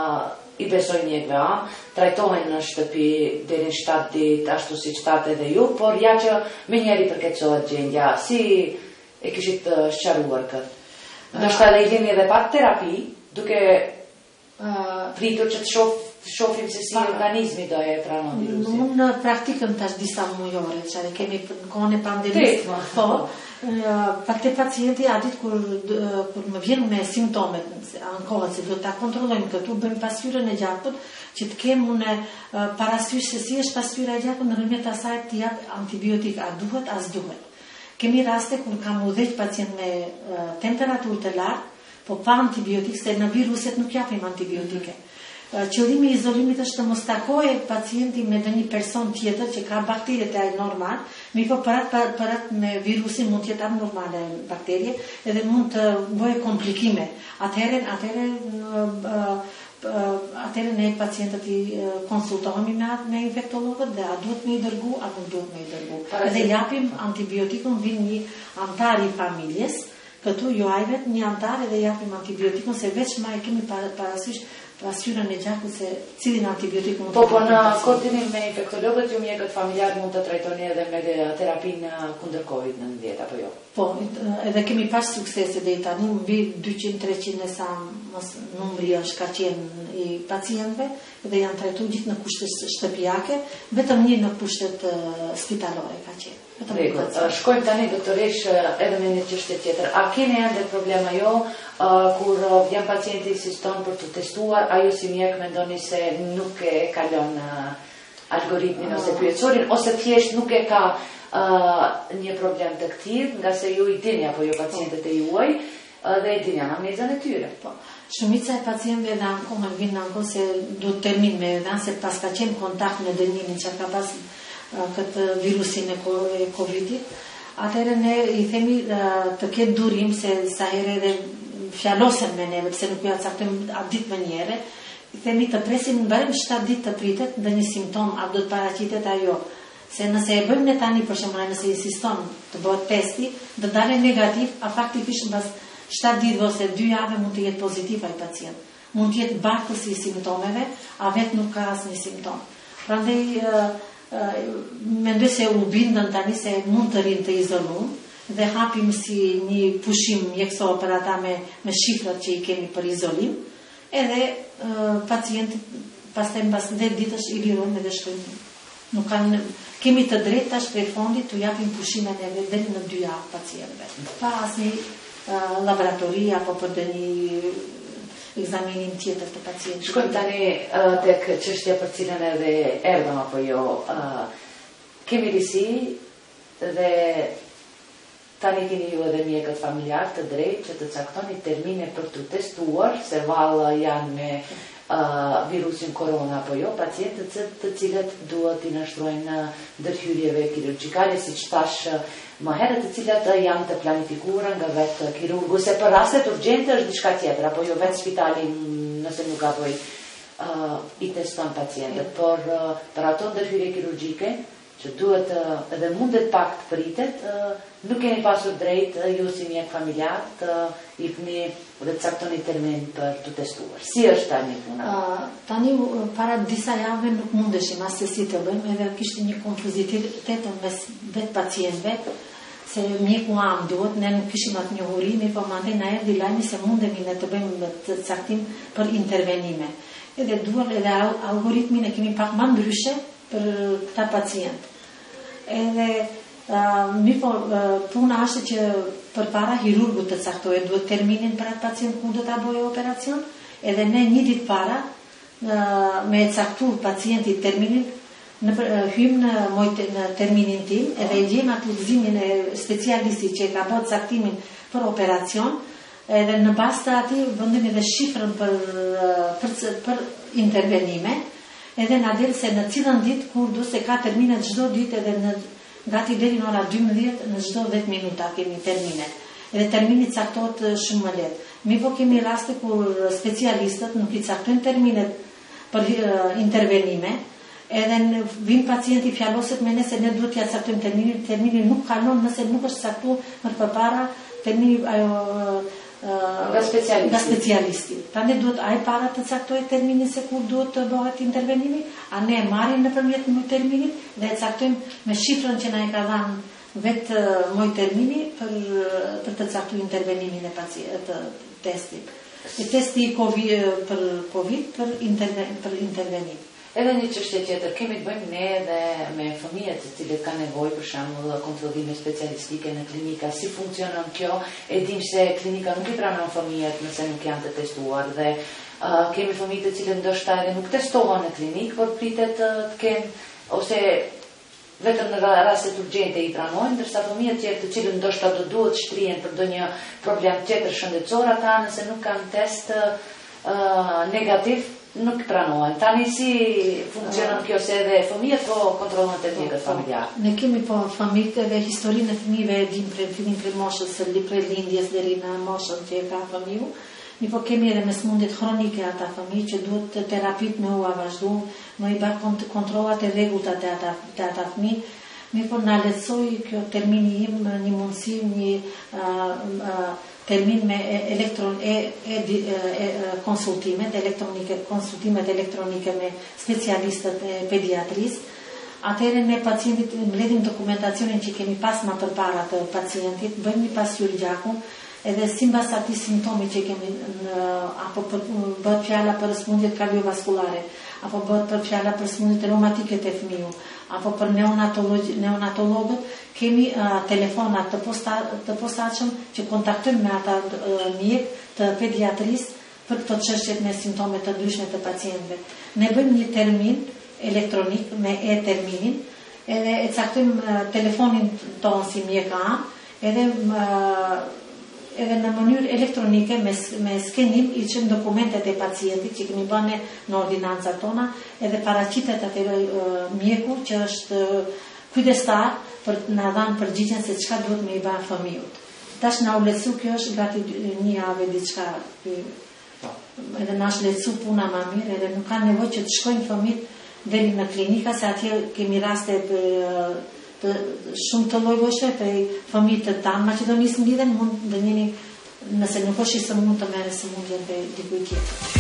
Speaker 1: i besojnë mjekëve, trajtohen në shtëpi deri në shtatë ditë, ashtu siç thatë edhe ju, por ja që menjëherë përkeqësohet gjendja, si e kishit sqaruar këtë? Ndoshta edhe i vini edhe pak terapi, duke uh, pritur që të shoh, shohim se si organizmi do e pranon virusin.
Speaker 3: Unë në praktikën tash disa mujore, që kemi në kohën e pandemisë, po, pak të pacienti a ditë kur, kur më vjen me simptome, ankohet se do ta kontrollojmë këtu, bëjmë pasqyrën e gjakut, që të kemë unë parasysh se si është pasqyra e gjakut, nëpërmjet asaj të jap antibiotik, a duhet, as duhet. Kemi raste kur kam udhëheq pacient me uh, temperaturë të lartë, po pa antibiotik, se në viruset nuk japim antibiotike. Uh, qëllimi i izolimit është të mos takojë pacienti me një person tjetër që ka bakteriet e ai normal, mi po për atë, për atë me virusin mund të jetë abnormale bakterie, edhe mund të bëjë komplikime. Atëherë, atëherë uh, atëherë ne pacientët i konsultohemi me, me infektologët dhe a duhet me i dërgu, a nuk duhet me i dërgu. Dhe japim antibiotikun, vinë një antar i familjes, këtu jo ajvet një antar dhe japim antibiotikun, se veç ma e kemi parasysh pasqyrën e gjakut se cilin antibiotik mund të.
Speaker 1: Po, po në koordinim me infektologët, ju mjekët familjar mund të trajtoni edhe me terapinë kundër Covid nineteen, apo jo?
Speaker 3: Po, edhe kemi pas suksese dhe i tani, mbi dyqind treqind e sa mos numri është ka qenë i pacientëve dhe janë trajtuar gjithë në kushte shtëpiake, vetëm një në kushtet uh, spitalore ka qenë.
Speaker 1: Rregull. Shkojmë tani doktoresh edhe me një çështje tjetër. A keni ende problema jo uh, kur uh, vjen pacienti insiston për të testuar, ajo si mjek mendoni se nuk e kalon uh, algoritmin uh. ose pyetësorin, ose thjesht nuk e ka uh, një problem të këtij, nga se ju i dini apo jo pacientët e juaj uh, dhe i dini anamnezën e tyre.
Speaker 3: Po. Shumica e pacientëve dhe ankohen vinë ankohen se duhet termin me edhe se pas ka qenë kontakt me dënimin që ka pas këtë virusin e Covidit, atëherë ne i themi të ketë durim se sa herë edhe fjalosen me neve, pse nuk ja caktojmë atë ditë më njëherë, i themi të presim mbërëm shtatë ditë të pritet ndë një simptom, a do të paraqitet ajo. Se nëse e bëjmë ne tani, për shembull, nëse insiston të bëhet testi, do dalë negativ, a faktikisht mbas shtatë ditë ose dy javë mund të jetë pozitiv ai pacient. Mund të jetë barkës i simptomeve, a vetë nuk ka asnjë simptom. Prandaj Uh, mendoj se u bindën tani se mund të rinë të izoluar dhe hapim si një pushim mjekësor për ata me, me shifrat që i kemi për izolim, edhe uh, pacienti pastaj mbas dhjetë ditësh i lirojmë dhe shkojmë. Nuk kanë, kemi të drejtë tash prej fondit të japim pushimet edhe deri në dy javë pacientëve. Pa asnjë uh, laboratori apo për një ekzaminim tjetër të pacientit.
Speaker 1: Shkojmë tani uh, tek çështja për cilën edhe erdhëm apo jo. Uh, kemi risi dhe tani keni ju edhe mjekët familjar të drejtë që të caktoni termine për të testuar se vallë janë me uh, virusin korona apo jo, pacientët të cilët duhet i nashtrojnë ndërhyrjeve kirurgjikale, siç thash më herët, të cilat janë të planifikuara nga vetë kirurgu, se për rastet urgjente është diçka tjetër, apo jo vetë spitali nëse nuk gaboj uh, i teston pacientët, por uh, për ato ndërhyrje kirurgjike që duhet uh, edhe mundet pak të pritet, uh, nuk keni pasur drejt uh, ju si mjek familjar të uh, i pëni dhe të caktoni termin për të testuar. Si është tani puna?
Speaker 3: Uh, tani uh, para disa javëve nuk mundeshim as se si të bëjmë, edhe kishte një konfuzitet mes vetë pacientëve, se mjeku am duhet, ne nuk kishim atë njohuri, po mandej na erdhi lajmi se mundemi ne të bëjmë të caktim për intervenime. Edhe duar edhe algoritmin e kemi pak më ndryshe për këta pacient. Edhe Mi po, puna është që për para hirurgut të caktojë duhet terminin për atë pacient ku do ta bëjë operacion, edhe ne një ditë para me caktu pacientit terminin, në hym në, në terminin tim, edhe gjem atë udhëzimin e specialistit që ka bërë caktimin për operacion, edhe në bazë të atij vendim edhe shifrën për, për, për intervenime, edhe na del se në cilën ditë kur do se ka termine çdo ditë edhe në gati deri në ora dymbëdhjetë në çdo dhjetë minuta kemi termine. Edhe termini caktohet shumë më lehtë. Mi po kemi raste kur specialistët nuk i caktojnë terminet për uh, intervenime, edhe vin pacienti fjaloset me ne se ne duhet t'ia caktojmë terminin, termini nuk kalon nëse nuk është caktuar më përpara termini ajo uh, nga specialisti. Nga specialisti. Prandaj duhet ai para të caktojë terminin se kur duhet të bëhet intervenimi, a ne e marrim nëpërmjet një terminit dhe e caktojmë me shifrën që na e ka dhënë vetë moj termini për për të caktuar intervenimin e pacientit të testit. E testi COVID për COVID për interven, për intervenim.
Speaker 1: Edhe një çështje tjetër, kemi të bëjmë ne edhe me fëmijët të cilët kanë nevojë për shembull kontrollime specialistike në klinika, si funksionon kjo? E dim se klinika nuk i pranon fëmijët nëse nuk janë të testuar dhe uh, kemi fëmijë të cilët ndoshta edhe nuk testohen në klinikë, por pritet uh, të kenë ose vetëm në rastet urgjente i pranojnë, ndërsa fëmijët tjerë të cilët ndoshta do duhet shtrihen për ndonjë problem tjetër shëndetësor, ata nëse nuk kanë test uh, negativ nuk pranohen. Tani si funksionon kjo se edhe fëmijët po kontrollohen te mjekët familjar?
Speaker 3: Ne kemi po fëmijët dhe historinë e fëmijëve e dim prej fillim prej moshës së prej lindjes deri në moshën që ka fëmiu. Ne po kemi edhe me smundjet kronike ata fëmijë që duhet terapit me u vazhdu, me i bë kontrollat e rregullta te ata te ata fëmijë. Mi po na lehtësoi kjo termini im një mundësi, një uh, uh, termin me elektron e, e, e konsultimet elektronike, konsultimet elektronike me specialistët e pediatrisë. Atëherë ne pacientit mbledhim dokumentacionin që kemi pas më përpara të pacientit, bëjmë një pasqyrë gjakun, edhe simbas atij simptomi që kemi në, apo për, bëhet fjala për smundjet kardiovaskulare, apo bëhet për fjala për smundjet reumatike të fëmiu, apo për neonatologët, kemi uh, telefonat të, posta, të posaçëm që kontaktojmë me ata uh, mjek të pediatrisë për këto çështje me simptome të ndryshme të pacientëve. Ne bëjmë një termin elektronik me e-terminin, edhe e caktojmë uh, telefonin tonë si mjek A, edhe uh, edhe në mënyrë elektronike me, me skenim i çojmë dokumentet e pacientit që kemi bënë në ordinancat tona, edhe paraqitet atë uh, mjeku që është uh, kujdestar për na dhënë përgjigjen se çka duhet me i bërë fëmijët. Tash na u lehtësu, kjo është gati një javë diçka. Edhe na është lehtësu puna më mirë, edhe nuk ka nevojë që të shkojnë fëmijët deri në klinika, se atje kemi raste për, të, shumë të lloj-llojshme për fëmijët të tanë Maqedonisë mbledhen, mund të njëni, nëse nuk është i sëmund të merre sëmundjen te dikujt tjetër.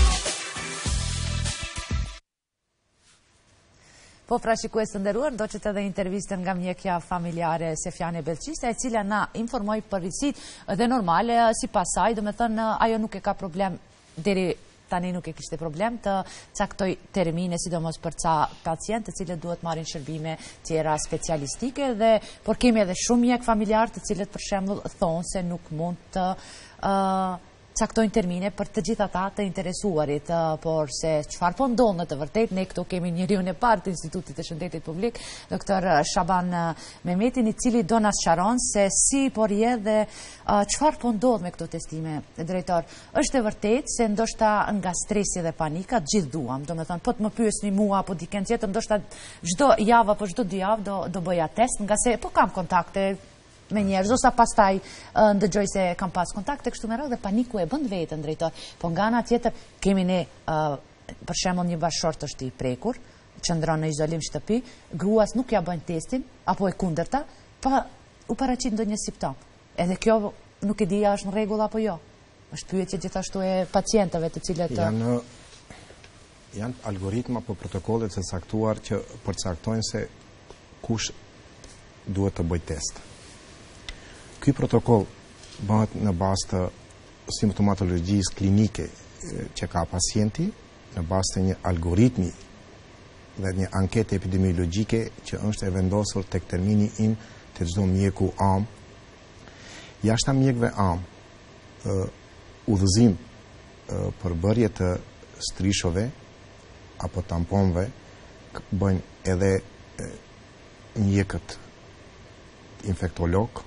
Speaker 1: Po pra shikues të nderuar, do që të edhe intervistën nga mjekja familjare Sefjane Belqista, e cila na informoi për rritësitë dhe normale, si pasaj, do me thënë, ajo nuk e ka problem, deri tani nuk e kishte problem të caktoj termine, sidomos për ca pacientë të cilët duhet marrin shërbime tjera specialistike, dhe por kemi edhe shumë mjek familjar të cilët për shembull thonë se nuk mund të uh, caktojnë termine për të gjithë ata të interesuarit, por se çfarë po ndodh në të vërtetë, ne këtu kemi njeriun e parë të Institutit të Shëndetit Publik, doktor Shaban Mehmetin, i cili do na sqaron se si por je dhe çfarë po ndodh me këto testime. Drejtor, është e vërtetë se ndoshta nga stresi dhe panika gjithë duam, domethënë po të më pyesni mua apo dikën tjetër, ndoshta çdo javë apo çdo dy javë do do bëja test, nga se po kam kontakte me njerëz, ose pastaj uh, ndëgjoj se kam pas kontakte kështu me radhë dhe paniku e bën vetën, drejtor. Po nga ana tjetër kemi ne uh, për shembull një bashkëshort është i prekur, qëndron në izolim shtëpi, gruas nuk ja bëjnë testin apo e kundërta, pa u paraqit ndonjë simptom. Edhe kjo nuk e di a është në rregull apo jo. Është pyetje gjithashtu e pacientëve të cilët
Speaker 2: janë janë algoritma apo protokollet të caktuar që përcaktojnë se kush duhet të bëjë test. Ky protokoll bëhet në bazë të simptomatologjisë klinike që ka pacienti, në bazë të një algoritmi dhe një ankete epidemiologjike që është e vendosur tek termini im të çdo mjeku am, jashta mjekve am, udhëzim për bërje të strishove apo tamponve bëjnë edhe mjekët infektolog,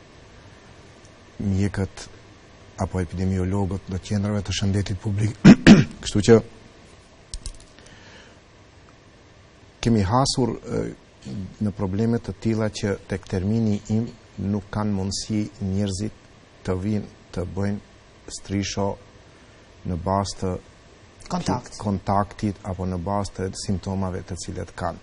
Speaker 2: mjekët apo epidemiologët dhe qendrave të shëndetit publik. Kështu që kemi hasur në problemet të tilla që tek termini im nuk kanë mundësi njerëzit të vinë të bëjnë strisho në bazë të
Speaker 1: Kontakt.
Speaker 2: kontaktit apo në bazë të simptomave të cilet kanë.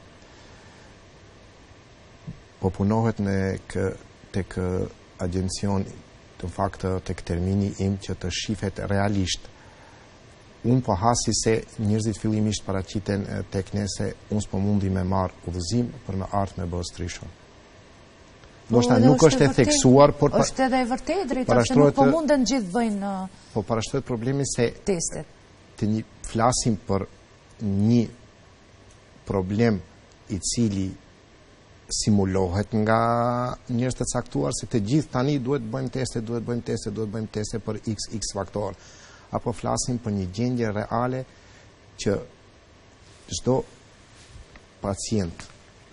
Speaker 2: Po punohet në kë, tek agencion të fakt tek termini im që të shifet realisht. Unë po hasi se njerëzit fillimisht paraqiten tek ne se unë s'po mundi me marr udhëzim për me ardh me bë strisho. Ndoshta nuk është e theksuar, por
Speaker 1: është edhe e vërtetë drejtë se nuk po munden gjithë bëjnë
Speaker 2: po parashtrohet problemi se
Speaker 1: testet.
Speaker 2: Të një flasim për një problem i cili simulohet nga njerëz të caktuar se të gjithë tani duhet bëjmë teste, duhet bëjmë teste, duhet bëjmë teste për x x faktor. Apo flasim për një gjendje reale që çdo pacient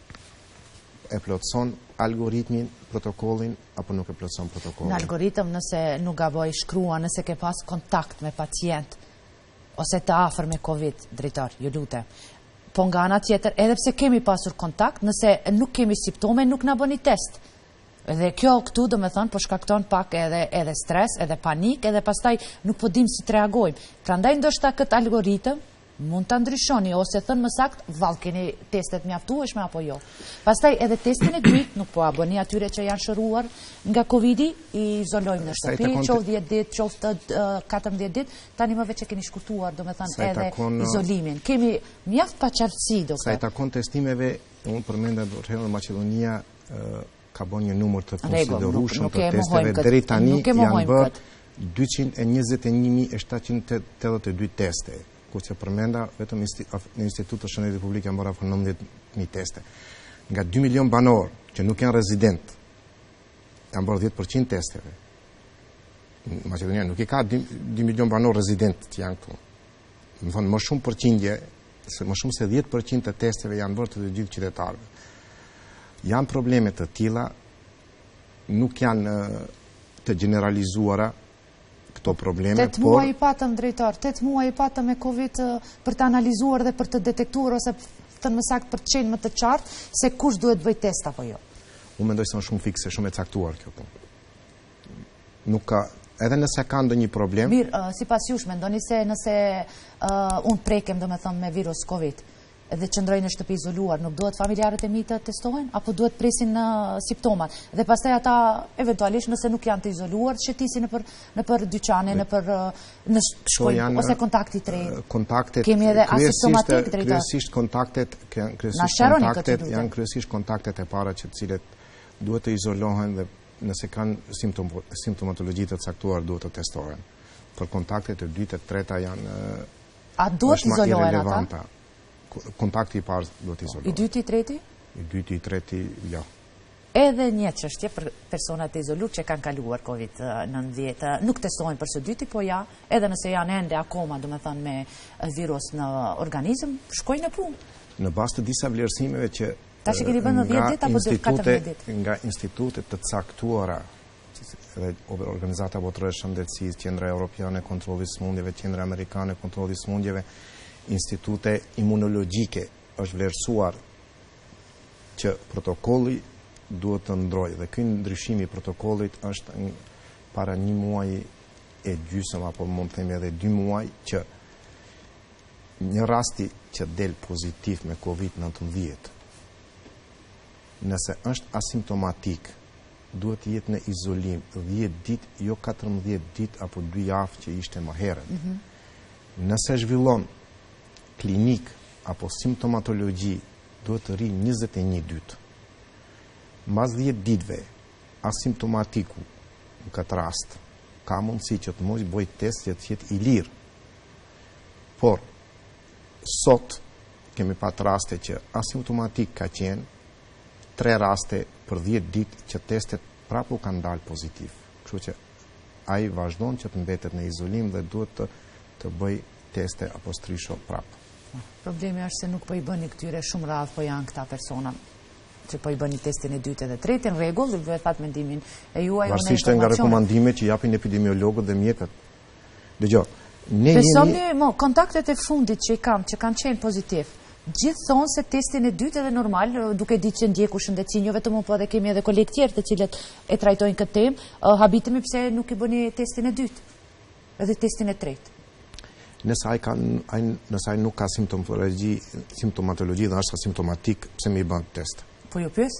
Speaker 2: e plotson algoritmin, protokollin apo nuk e plotson protokollin.
Speaker 1: Në algoritëm nëse nuk gaboj shkrua, nëse ke pas kontakt me pacient ose të afër me Covid, drejtor, ju lutem. Po nga ana tjetër, edhe pse kemi pasur kontakt, nëse nuk kemi simptome, nuk na bëni test. Dhe kjo këtu do me thënë, po shkakton pak edhe, edhe stres, edhe panik, edhe pastaj nuk po dim si të reagojmë. Prandaj ndoshta këtë algoritëm mund të ndryshoni, ose thënë më sakt, vallë keni testet mjaftueshme apo jo. Pastaj edhe testin e dytë, nuk po a bëni atyre që janë shëruar nga Covidi, i izolojmë në shtëpi, qoftë dhjetë ditë, qoftë katërmbëdhjetë ditë, tani më veç e keni shkurtuar, do me thënë, edhe izolimin. Kemi mjaft pa qartësi, do
Speaker 2: Sa i takon testimeve, unë përmenda për herën Maqedonia ka bën një numër të konsiderueshëm të testeve, deri tani janë bërë dyqind e njëzet e një mijë e shtatëqind e tetëdhjetë e dy teste. Kur që përmenda, vetëm në Institut të Shëndetit Publik janë bërë afër nëntëdhjetë mijë teste. Nga dy milion banor që nuk janë rezident, janë bërë dhjetë përqind testeve. Maqedonia nuk i ka dy milion banor rezident që janë këtu. Më thonë, më shumë përqindje, më shumë se dhjetë përqind të testeve janë bërë të të gjithë qytetarëve. Janë probleme të tilla, nuk janë të generalizuara këto probleme.
Speaker 1: Tet muaj i patëm, drejtor, tet muaj i patëm me Covid për të analizuar dhe për të detektuar ose të më sakt për të qenë më të qartë se kush duhet bëj test apo jo.
Speaker 2: Unë mendoj se është shumë fikse, shumë e caktuar kjo punë. Nuk ka, edhe nëse ka ndonjë problem.
Speaker 1: Mirë, uh, sipas jush mendoni se nëse uh, unë prekem, domethënë, me virus Covid dhe qëndroj në shtëpi izoluar, nuk duhet familjarët e mi të testohen, apo duhet presin uh, simptomat? Dhe pastaj ata, eventualisht, nëse nuk janë të izoluar, shëtisin në për, në për dyqane, në për uh, në shkojnë, ose kontakti të rejtë.
Speaker 2: Kontaktet,
Speaker 1: kemi edhe asimptomatik, drejtor.
Speaker 2: Kryesisht kontaktet, kryesisht kontaktet, janë kryesisht kontaktet e para që cilet duhet të izolohen dhe nëse kanë simptom, simptomatologji të caktuar duhet të testohen. Për kontaktet e dytë e treta janë
Speaker 1: A duhet izolohen ata?
Speaker 2: Kontakti i parë duhet izolohet.
Speaker 1: I dyti i treti?
Speaker 2: I dyti i treti, jo.
Speaker 1: Edhe një çështje për personat e izoluar që kanë kaluar Covid nëntëdhjetë, nuk testohen për së dyti, po ja, edhe nëse janë ende akoma, domethënë me virus në organizëm, shkojnë në punë.
Speaker 2: Në bazë të disa vlerësimeve që
Speaker 1: tash e keni vënë dhjetë ditë apo katërmbëdhjetë ditë?
Speaker 2: Nga institute të caktuara, dhe organizata botërore e shëndetësisë, Qendra Evropiane e Kontrollit të Sëmundjeve, Qendra Amerikane e Kontrollit të Sëmundjeve, institute imunologjike, është vlerësuar që protokolli duhet të ndrojë dhe ky ndryshimi i protokollit është para një muaji e gjysmë apo mund të themi edhe dy muaj që një rasti që del pozitiv me Covid nëntëdhjetë, nëse është asimptomatik, duhet të jetë në izolim dhjetë ditë, jo katërmbëdhjetë ditë apo dy javë që ishte më herët. Mm-hmm. Nëse zhvillon klinik apo simptomatologji, duhet të rri njëzet e një ditë. Mbas dhjetë ditëve, asimptomatiku në këtë rast ka mundësi që të mos bëj test që të jetë i lirë. Por sot kemi pat raste që asimptomatik ka qenë tre raste për dhjetë ditë që testet prapë u kanë dalë pozitiv. Kështu që ai vazhdon që të mbetet në izolim dhe duhet të, të bëj teste apo strisho prapë.
Speaker 1: Problemi është se nuk po i bëni këtyre shumë radhë, po janë këta persona që po i bëni testin e dytë dhe tretë, në rregull, dhe duhet thatë mendimin e juaj.
Speaker 2: Varësisht nga rekomandimet që japin epidemiologët dhe mjekët. Dëgjoj, ne
Speaker 1: Besoni,
Speaker 2: jemi
Speaker 1: mo, kontaktet e fundit që i kam, që kanë qenë pozitiv, gjithë thonë se testin e dytë edhe normal, duke ditë që ndjeku shëndetësi, jo vetëm unë, po edhe kemi edhe kolegë tjerë të cilët e trajtojnë këtë temë, uh, habitemi pse nuk i bëni testin e dytë, edhe testin e tretë.
Speaker 2: Nëse ai ka ai nëse ai nuk ka simptomatologji, simptomatologji dhe është asimptomatik, pse më i bën test?
Speaker 1: Po ju pyes?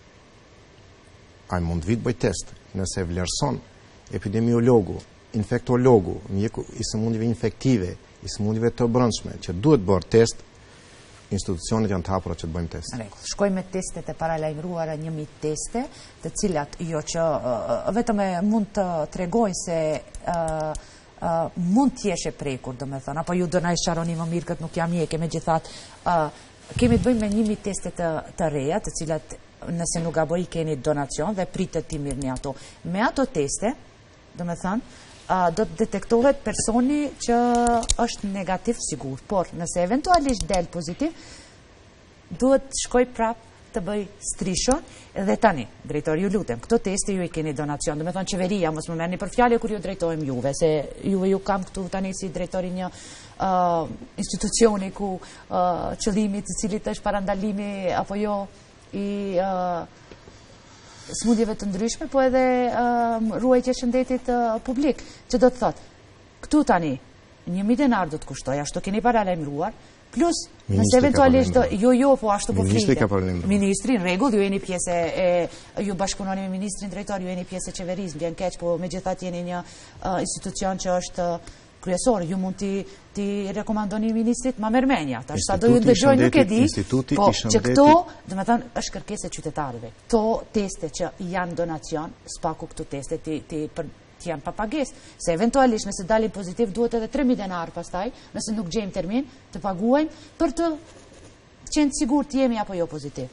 Speaker 2: Ai mund vit bëj test, nëse vlerëson epidemiologu, infektologu, mjeku i sëmundjeve infektive, i sëmundjeve të brendshme, që duhet bërë test, institucionet janë të hapura që të bëjmë test.
Speaker 1: Rregull. Shkojmë me testet e paralajmëruara, një mijë teste, të cilat jo që uh, vetëm e mund të tregojnë se uh, uh, mund t'jesh e prekur, domethënë, apo ju do na sqaroni më mirë këtë, nuk jam mjeke, megjithatë, uh, kemi të bëjmë me një mijë teste të, të reja, të cilat nëse nuk gaboj keni donacion dhe pritet ti mirëni ato. Me ato teste, domethënë, Uh, do të detektohet personi që është negativ sigur, por nëse eventualisht del pozitiv, duhet shkoj prap të bëj strishon dhe tani, drejtor, ju lutem, këto teste ju i keni donacion, do me thonë qeveria, mos më merrni për fjalë kur ju drejtojmë juve, se juve ju kam këtu tani si drejtori një uh, institucioni ku uh, qëllimi të cilit është parandalimi apo jo i uh, smundjeve të ndryshme, po edhe uh, ruajtje shëndetit uh, publik, që do të thotë, këtu tani, një mijë denar do të kushtoj, ashtu keni paralajmëruar, plus, nëse eventualisht, jo, jo, po ashtu po
Speaker 2: Ministri
Speaker 1: flite.
Speaker 2: ka paralajmëruar.
Speaker 1: Ministri, në rregull, ju jeni pjesë e, ju bashkëpunoni me ministrin drejtor, ju jeni pjesë e qeverisë, vjen keq, po megjithatë jeni një uh, institucion që është uh, kryesor, ju mund ti, ti rekomandoni ministrit ma mërmenja, ta sa do ju ndëgjoj nuk e di, po që këto, dhe me thënë, është kërkesë e qytetarëve. Këto teste që janë donacion, spaku këto teste ti, ti, për, ti janë papagesë, se eventualisht nëse dalin pozitiv duhet edhe tre mijë denar pastaj, nëse nuk gjejmë termin, të paguajmë për të qenë sigur të jemi apo jo pozitiv.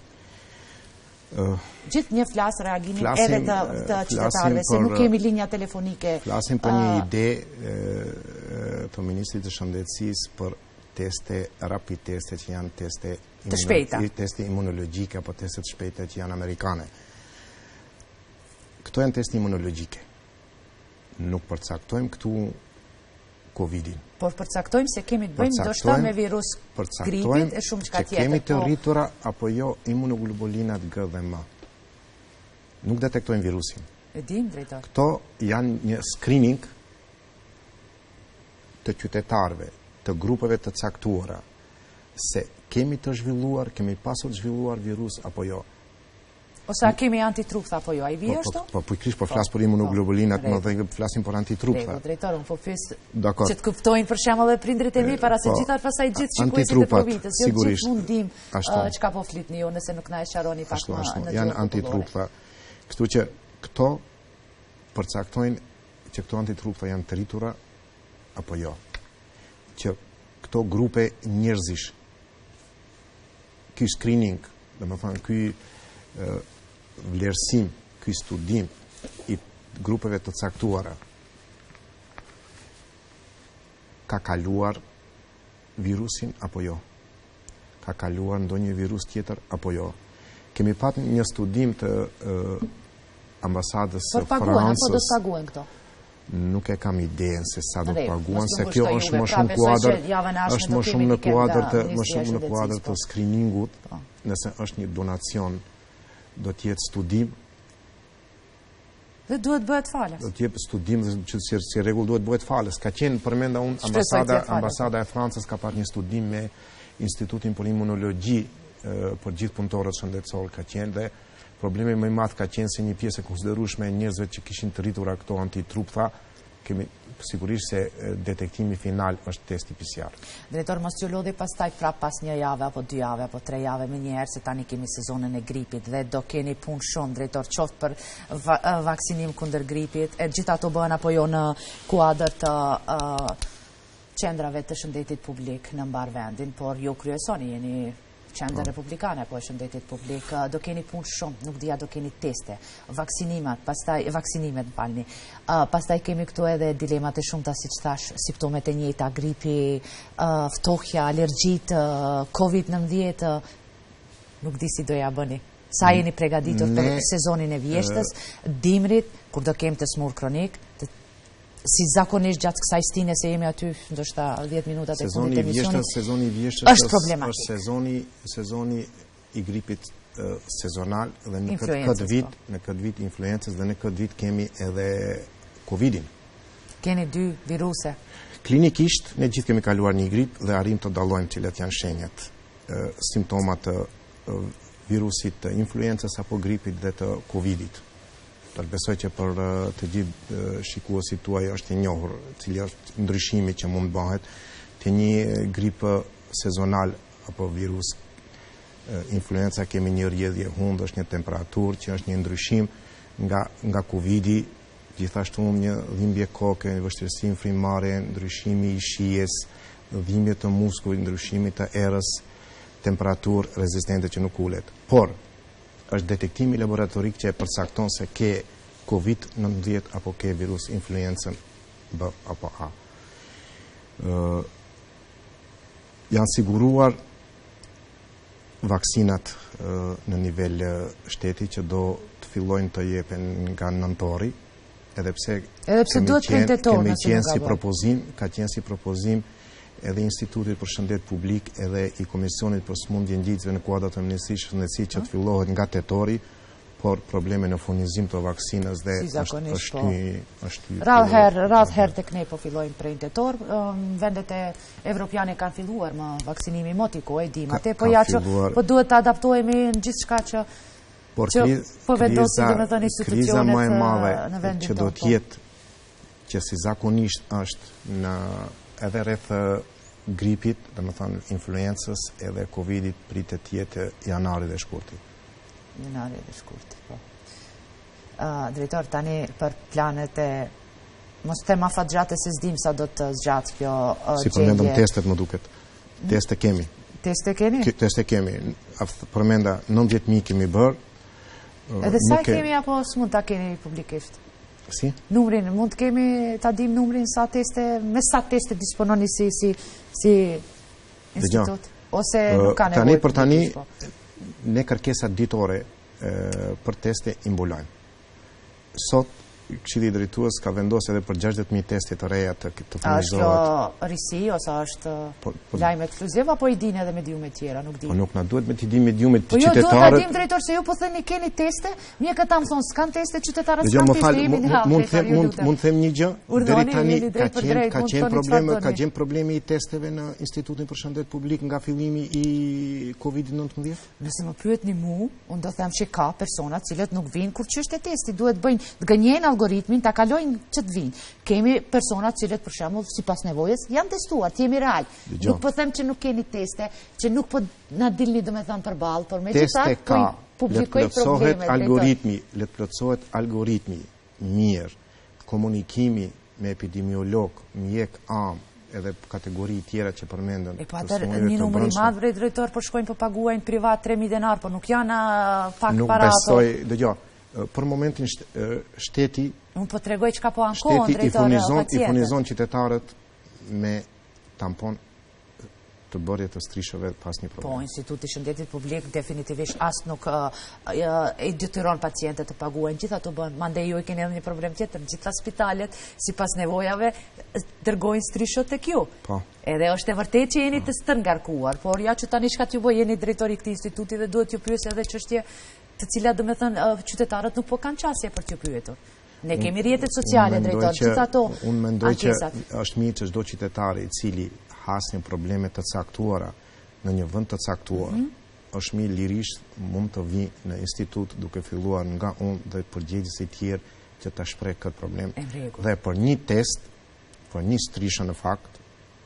Speaker 2: Uh,
Speaker 1: Gjithë një flasë reagimin
Speaker 2: flasim,
Speaker 1: edhe të, të qytetarëve, se nuk kemi linja telefonike.
Speaker 2: Flasim për një
Speaker 1: uh,
Speaker 2: ide uh, të Ministrit të Shëndetësisë për teste, rapid teste që janë teste,
Speaker 1: të shpejta.
Speaker 2: teste imunologjike apo teste të shpejta që janë amerikane. Këto janë teste imunologjike. Nuk përcaktojmë këtu Covidin.
Speaker 1: Por përcaktojmë se kemi të bëjmë ndoshta me virus gripit e shumë çka tjetër.
Speaker 2: Kemi të rritura apo jo imunoglobulinat G dhe M. Nuk detektojmë virusin.
Speaker 1: E dim, drejtor.
Speaker 2: Këto janë një screening të qytetarëve, të grupeve të caktuara, se kemi të zhvilluar, kemi pasur të zhvilluar virus apo jo.
Speaker 1: Ose a kemi antitruptha apo jo, a i vje është?
Speaker 2: Po, po, po, po flas për imunoglobulinat, më dhe flasim për antitruptha.
Speaker 1: Regu, drejtor, unë po pyes
Speaker 2: që
Speaker 1: të kuptojnë për shembull edhe prindrit e mi, para se gjithar pasaj gjithë shikuesit e Provitës, jo gjithë mund dim çka po flitni ju, nëse nuk na e sqaroni pak më në gjuhën
Speaker 2: janë antitruptha. Kështu që këto përcaktojnë që këto antitruptha janë të rritura apo jo. Që këto grupe njerëzish, ky screening, domethënë ky vlerësim, ky studim i grupeve të caktuara ka kaluar virusin apo jo? Ka kaluar ndonjë virus tjetër apo jo? Kemi pat një studim të uh, ambasadës së Francës.
Speaker 1: Por paguan apo do të paguajnë këto?
Speaker 2: Nuk e kam idenë se sa do të paguan, se kjo është më shumë kuadër, është më shumë në kuadër të, më shumë në kuadër të screeningut, nëse është një donacion, do t'jetë studim.
Speaker 1: Dhe duhet bëhet falas.
Speaker 2: Do t'jetë studim dhe që si, si regull duhet bëhet falas. Ka qenë përmenda unë, ambasada, ambasada e Francës ka pat një studim me Institutin për Imunologji për gjithë punëtorët shëndetësor ka qenë dhe problemi më i madh ka qenë se një pjesë e konsiderueshme e njerëzve që kishin të rritura këto antitruptha, kemi sigurisht se detektimi final është testi P C R.
Speaker 1: Drejtor, mos ju lodhi pastaj prap pas një jave apo dy jave apo tre jave me njëherë se tani kemi sezonën e gripit dhe do keni punë shumë, drejtor, qoftë për va vaksinim kundër gripit, e gjitha ato bëhen apo jo në kuadër të uh, qendrave të shëndetit publik në mbar vendin, por ju kryesoni, jeni qendër republikane, po e shëndetit publik, do keni punë shumë, nuk dija do keni teste, vaksinimat, pastaj vaksinimet, falni. Pastaj kemi këtu edhe dilemat e shumta, siç thash, simptomet e njëjta, gripi, ftohja, alergjit, kovid nëntëdhjetë, nuk di si do ja bëni. Sa jeni pregaditur për sezonin e vjeshtës, dimrit, kur do kem të smur kronik, si zakonisht gjatë kësaj stine se jemi aty ndoshta dhjetë minutat e fundit të emisionit.
Speaker 2: Sezoni i vjeshtës
Speaker 1: është problematik.
Speaker 2: Është sezoni sezoni i gripit sezonal dhe në këtë vit, në këtë vit influencës dhe në këtë vit kemi edhe Covidin.
Speaker 1: Keni dy viruse.
Speaker 2: Klinikisht ne gjithë kemi kaluar një grip dhe arrim të dallojmë cilat janë shenjat, simptomat të virusit të influencës apo gripit dhe të Covidit. Besoj që për të gjithë shikuesit tuaj është e njohur cili është ndryshimi që mund bëhet të një gripë sezonal apo virus influenca. Kemi një rrjedhje hundësh, një temperaturë që është një ndryshim nga nga Covidi, gjithashtu një dhimbje koke, një vështirësim frymare, ndryshimi i shijes, dhimbje të muskujt, ndryshimi të erës, temperaturë rezistente që nuk ulet. Por është detektimi laboratorik që e përcakton se ke kovid nëntëdhjetë apo ke virus influencën B apo A. Uh, janë siguruar vaksinat uh, në nivel uh, shteti që do të fillojnë të jepen nga nëntori, edhe pse
Speaker 1: kemi
Speaker 2: qenë si propozim, ka qenë si propozim edhe Institutit për Shëndet Publik edhe i Komisionit për Smundje ngjitësve në kuadër të Ministrisë së Shëndetësisë që të fillohet nga tetori, por probleme në furnizim të vaksinës dhe është është
Speaker 1: radh herë tek ne po fillojnë prej tetor, vendet e evropiane kanë filluar më vaksinimi motiko, e dim atë, po ja që po duhet të adaptohemi në gjithçka që
Speaker 2: por
Speaker 1: po vendosin domethënë institucionet
Speaker 2: në vendin
Speaker 1: tonë.
Speaker 2: Që do të jetë që si zakonisht është në edhe rreth gripit, dhe më thënë influencës edhe Covidit pritet të jetë janari dhe shkurti.
Speaker 1: Janari dhe shkurti, po. Drejtor, tani për planet e mos tema fatgjate se s'dim sa do të zgjatë kjo gjendje.
Speaker 2: Si përmendëm testet më duket. Teste kemi.
Speaker 1: Teste keni?
Speaker 2: Teste kemi. Përmenda nëntëdhjetë mijë kemi bërë.
Speaker 1: Edhe sa kemi apo s'mund ta keni publikisht?
Speaker 2: Si?
Speaker 1: Numrin, mund të kemi ta dim numrin sa teste, me sa teste dispononi si si si institut ose nuk ka nevojë.
Speaker 2: Tani për tani ne kërkesat ditore për teste i mbulojmë. Sot Këshilli Drejtues ka vendosur edhe për gjashtëdhjetë mijë teste të reja të të furnizohet.
Speaker 1: Është risi ose është lajm ekskluziv apo i dinë edhe mediumet tjera, nuk di.
Speaker 2: Po nuk na duhet me t'i dinë mediumet të
Speaker 1: qytetarëve. Po jo, duhet ta dim drejtor se ju po thëni keni teste, mjekët ta më thonë s'kan teste, qytetarët s'kan teste, jemi në hall.
Speaker 2: Mund them mund mund them një gjë, deri tani ka qenë ka qenë probleme, ka qenë problemi i testeve në Institutin për Shëndet Publik nga fillimi i Covidit nëntëdhjetë.
Speaker 1: Nëse më pyetni mua, unë do them se ka persona të cilët nuk vinë kur ç'është testi, duhet bëjnë të gënjejnë algoritmin, ta kalojnë që të vinë. Kemi persona të cilët për shembull sipas nevojës janë testuar, jemi real. Nuk po them që nuk keni teste, që nuk po na dilni domethënë përballë, por megjithatë po publikoj problemet.
Speaker 2: Algoritmi, le të plotësohet algoritmi mirë, komunikimi me epidemiolog, mjek am, edhe kategori tjera që përmendën.
Speaker 1: E pa atër një numër i madh vrej drejtor po shkojnë po paguajnë privat tre mijë denar, po nuk janë pak para ato.
Speaker 2: Nuk besoj, dëgjoj. Për momentin shteti
Speaker 1: unë po tregoj çka po ankohen drejtor
Speaker 2: i furnizon qytetarët me tampon të bërje të strishëve pas një problemi.
Speaker 1: Po, Instituti i Shëndetit Publik definitivisht as nuk e detyron pacientët të paguajnë, gjithë ato bën. Mandej ju e keni edhe një problem tjetër, gjitha spitalet sipas nevojave dërgojnë strishët tek ju.
Speaker 2: Po.
Speaker 1: Edhe është e vërtetë që jeni të stërngarkuar, por ja që tani çka t'ju bëj, jeni drejtori i këtij instituti dhe duhet t'ju pyes edhe çështje të cilat domethënë qytetarët nuk po kanë qasje për t'ju pyetur. Ne kemi rrjetet sociale drejtor, gjithë ato.
Speaker 2: Unë mendoj që është mirë që çdo qytetar i cili hasnin probleme të caktuara në një vend të caktuar, është mirë lirisht mund të vi në institut duke filluar nga unë dhe përgjegjës e tjerë që ta shpreh këtë problem. Dhe për një test, për një strishë në fakt,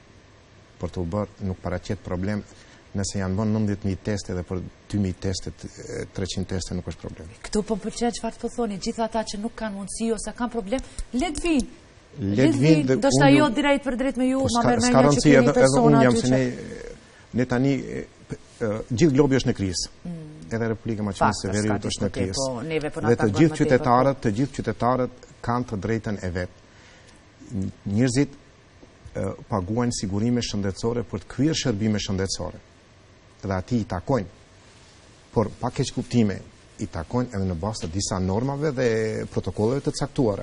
Speaker 2: për të bërë nuk paraqet problem. Nëse janë bën nëntëdhjetë mijë teste dhe për dy mijë teste, treqind teste nuk është problem.
Speaker 1: Këtu po pëlqen çfarë po thoni, gjithë ata që nuk kanë mundësi ose kanë problem, le të vinë.
Speaker 2: Le të vinë,
Speaker 1: do shta jo drejt për drejt me ju, ma mërmenja që keni persona
Speaker 2: aty që... Ne tani gjithë globi është në krizë. Edhe Republika Maqedonisë së Veriut është në krizë. Dhe të gjithë qytetarët, të gjithë qytetarët kanë të drejtën e vet. Njerëzit paguajnë sigurime shëndetësore për të kryer shërbime shëndetësore. Dhe ati i takojnë, por pa keq kuptime, i takojnë edhe në bazë të disa normave dhe protokolleve të caktuara.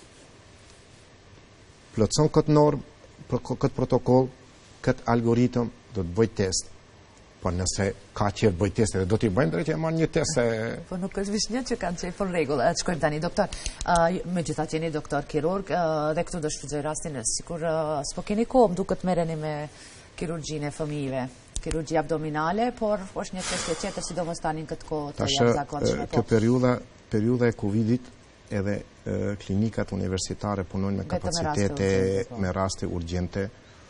Speaker 2: Plotson këtë normë, këtë protokoll, këtë algoritëm, do të bëj test. Po nëse ka qërë bëj test, edhe do t'i bëjnë drejtë e marrë një test se...
Speaker 1: Po nuk është vish një që kanë qërë për regullë. Shkojmë tani, doktor. Me gjitha që jeni doktor kirurg, dhe këtu do shfrytëzoj rastin, sikur s'po keni kohë, më duket merreni me kirurgjinë e fëmijëve. Kirurgji abdominale, por është një çështje tjetër, sidomos tani në këtë kohë të jashtëzakonshme.
Speaker 2: Kjo periudha, periudha e Covidit, edhe klinikat universitare punojnë me kapacitete, me raste urgjente.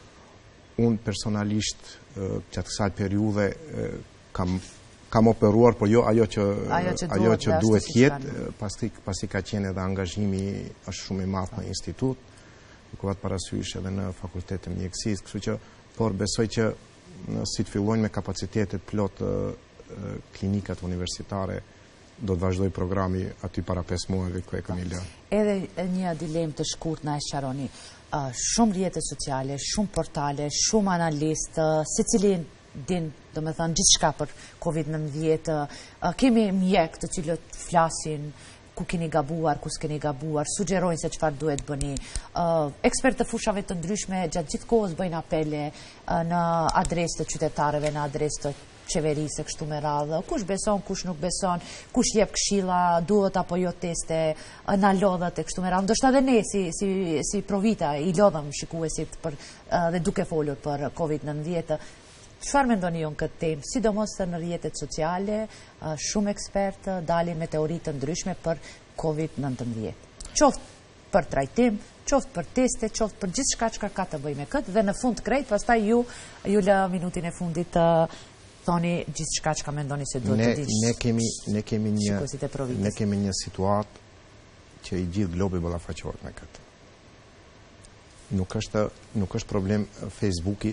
Speaker 2: Unë personalisht gjatë kësaj periudhe kam kam operuar, por jo ajo që ajo që duhet jetë, pasi pasi ka qenë edhe angazhimi është shumë i madh në institut, ku vat parasysh edhe në fakultetin e mjekësisë, kështu që por besoj që si të fillojnë me kapacitetet plot klinikat universitare, do të vazhdoj programi aty para pesë muajve ku e kemi lënë.
Speaker 1: Edhe një dilemë të shkurt na e sqaroni. Shumë rrjete sociale, shumë portale, shumë analistë, secilin din, do me thënë, gjithë shka për kovid nëntëdhjetë. Kemi mjek të cilët flasin ku keni gabuar, ku s'keni gabuar, sugjerojnë se çfarë duhet bëni. Ekspertë të fushave të ndryshme gjatë gjithë kohës bëjnë apele në adresë të qytetarëve, në adresë të qeverisë kështu me radhë, kush beson, kush nuk beson, kush jep këshilla, duhet apo jo teste, na lodhat e kështu me radhë. Ndoshta edhe ne si si si Provita i lodhëm shikuesit për dhe duke folur për kovid nëntëdhjetë. Çfarë mendoni ju këtë temë, sidomos në rrjetet sociale, shumë ekspertë dalin me teori të ndryshme për kovid nëntëdhjetë. Qoftë për trajtim, qoftë për teste, qoftë për gjithçka që ka të bëjë me këtë dhe në fund krejt, pastaj ju ju lë minutin e fundit thoni gjithë shka që ka mendoni se duhet të dish.
Speaker 2: Ne kemi, ne kemi një, ne kemi një situatë që i gjithë globi ballafaqohet me këtë. Nuk është, nuk është problem Facebooki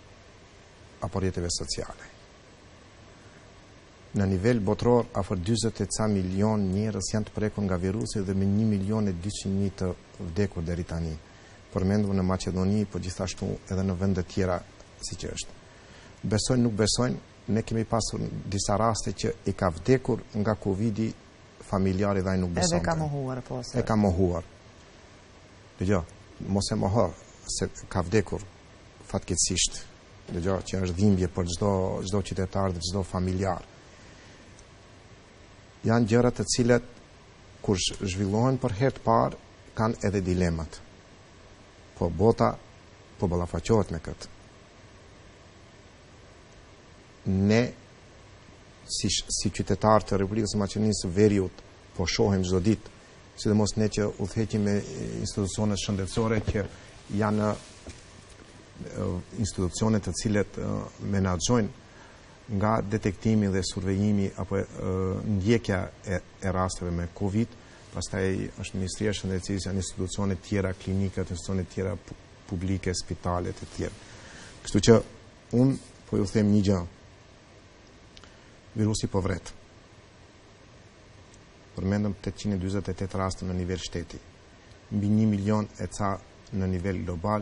Speaker 2: apo rrjeteve sociale. Në nivel botror, afër dyzet e ca milion njerëz janë të prekur nga virusi dhe me një milion e dyqind mijë të vdekur deri tani. Përmendur në Maqedoni, po gjithashtu edhe në vende tjera siç është. Besojnë, nuk besojnë, ne kemi pasur disa raste që i ka vdekur nga Covidi familjari dhe ai nuk beson.
Speaker 1: Edhe ka mohuar, po se.
Speaker 2: E ka mohuar. Dëgjoj, mos e mohor se ka vdekur fatkeqësisht. Dëgjoj, që është dhimbje për çdo çdo qytetar dhe çdo familjar. Janë gjëra të cilat kur zhvillohen për herë të parë kanë edhe dilemat. Po bota po ballafaqohet me këtë. Ne, si, si qytetarë të Republikës së Maqedonisë së Veriut, po shohim çdo ditë, sidomos ne që udhëheqim me institucionet shëndetësore që janë institucione të cilet menaxhojnë nga detektimi dhe survejimi apo ndjekja e, e rasteve me Covid, pastaj është Ministria e Shëndetësisë, janë institucione tjera, klinikat, institucione tjera publike, spitalet e tjera. Kështu që unë po ju them një gjë. Virusi po vret. Përmendëm tetëqind e dyzet e tetë raste në nivel shteti. Mbi një milion e ca në nivel global.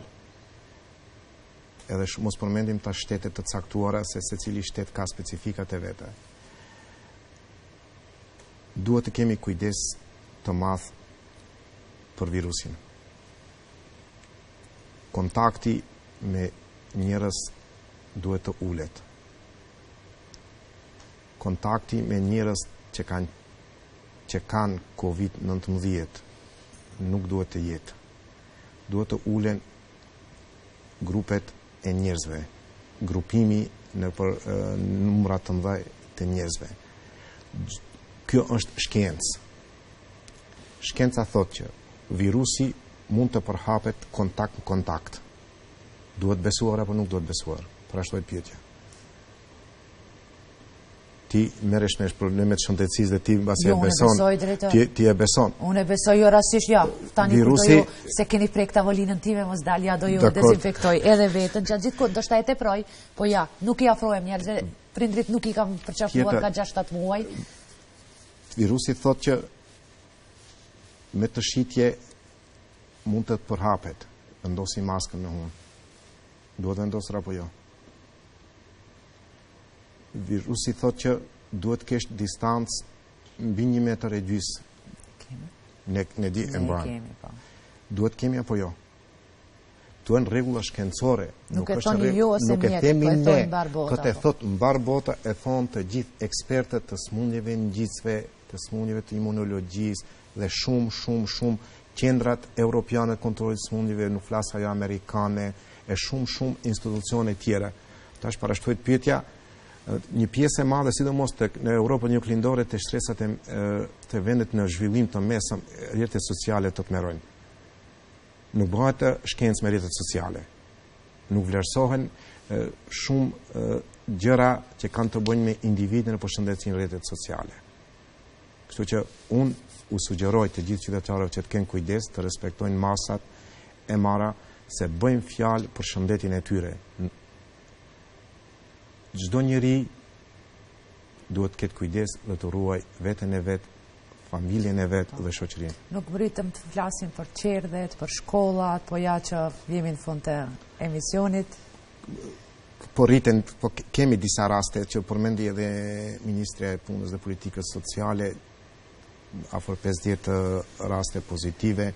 Speaker 2: Edhe mos përmendim ta shtetet të caktuara se secili shtet ka specifikat e veta. Duhet të kemi kujdes të madh për virusin. Kontakti me njerëz duhet të ulet. Kontakti me njerëz që kanë që kanë kovid nëntëdhjetë nuk duhet të jetë. Duhet të ulen grupet e njerëzve, grupimi në për e, numra të mëdha të njerëzve. Kjo është shkencë. Shkenca thotë që virusi mund të përhapet kontakt në kontakt. Duhet besuar apo nuk duhet besuar? Për ashtu e pyetja. Ti merresh me problemet shëndetësisë dhe ti mbasi e beson. Ti, ti e beson.
Speaker 1: Unë e besoj jo rastisht ja. Tani virusi, kur do ju se keni prek tavolinën time mos dal ja do ju dezinfektoj edhe veten gjatë gjithë kohë, do shta e teproj, po ja, nuk i afrohem njerëzve prindrit nuk i kam përqafuar ka gjashtë shtatë muaj?
Speaker 2: Virusi thot që me të shitje mund të të përhapet, vendosi maskën në hunë. Duhet vendosër apo jo? Virusi thot që duhet kesh distancë mbi një metër e gjysë. Ne, ne di e mbrojmë. Duhet kemi apo jo? Duhen rregulla shkencore.
Speaker 1: Nuk e thoni jo ose mjek, po e thoni mbar bota.
Speaker 2: Këtë e thot mbar bota, e thonë të gjithë ekspertët të smundjeve ngjitësve, të smundjeve të imunologjisë dhe shumë, shumë, shumë qendrat europiane të kontrollit të smundjeve, nuk flas ajo amerikane, e shumë, shumë institucione tjera. Tash parashtrohet pyetja, një pjesë e madhe, sidomos tek në Europën juglindore, të shtresat e të vendet në zhvillim të mesëm, rrjetet sociale të të merojnë. Nuk bëhet shkencë me rrjetet sociale. Nuk vlerësohen shumë gjëra që kanë të bëjnë me individin apo shëndetësinë rrjetet sociale. Kështu që unë u sugjeroj të gjithë qytetarëve që të kenë kujdes, të respektojnë masat e mara, se bëjmë fjalë për shëndetin e tyre. Çdo njeri duhet të ketë kujdes dhe të ruaj veten e vet, familjen e vet dhe shoqërinë.
Speaker 1: Nuk vritëm të flasim për qerdhet, për shkollat, po ja që jemi në fund të emisionit.
Speaker 2: Po rriten, po kemi disa raste që përmendi edhe Ministrja e Punës dhe Politikës Sociale, afër pesëdhjetë raste pozitive.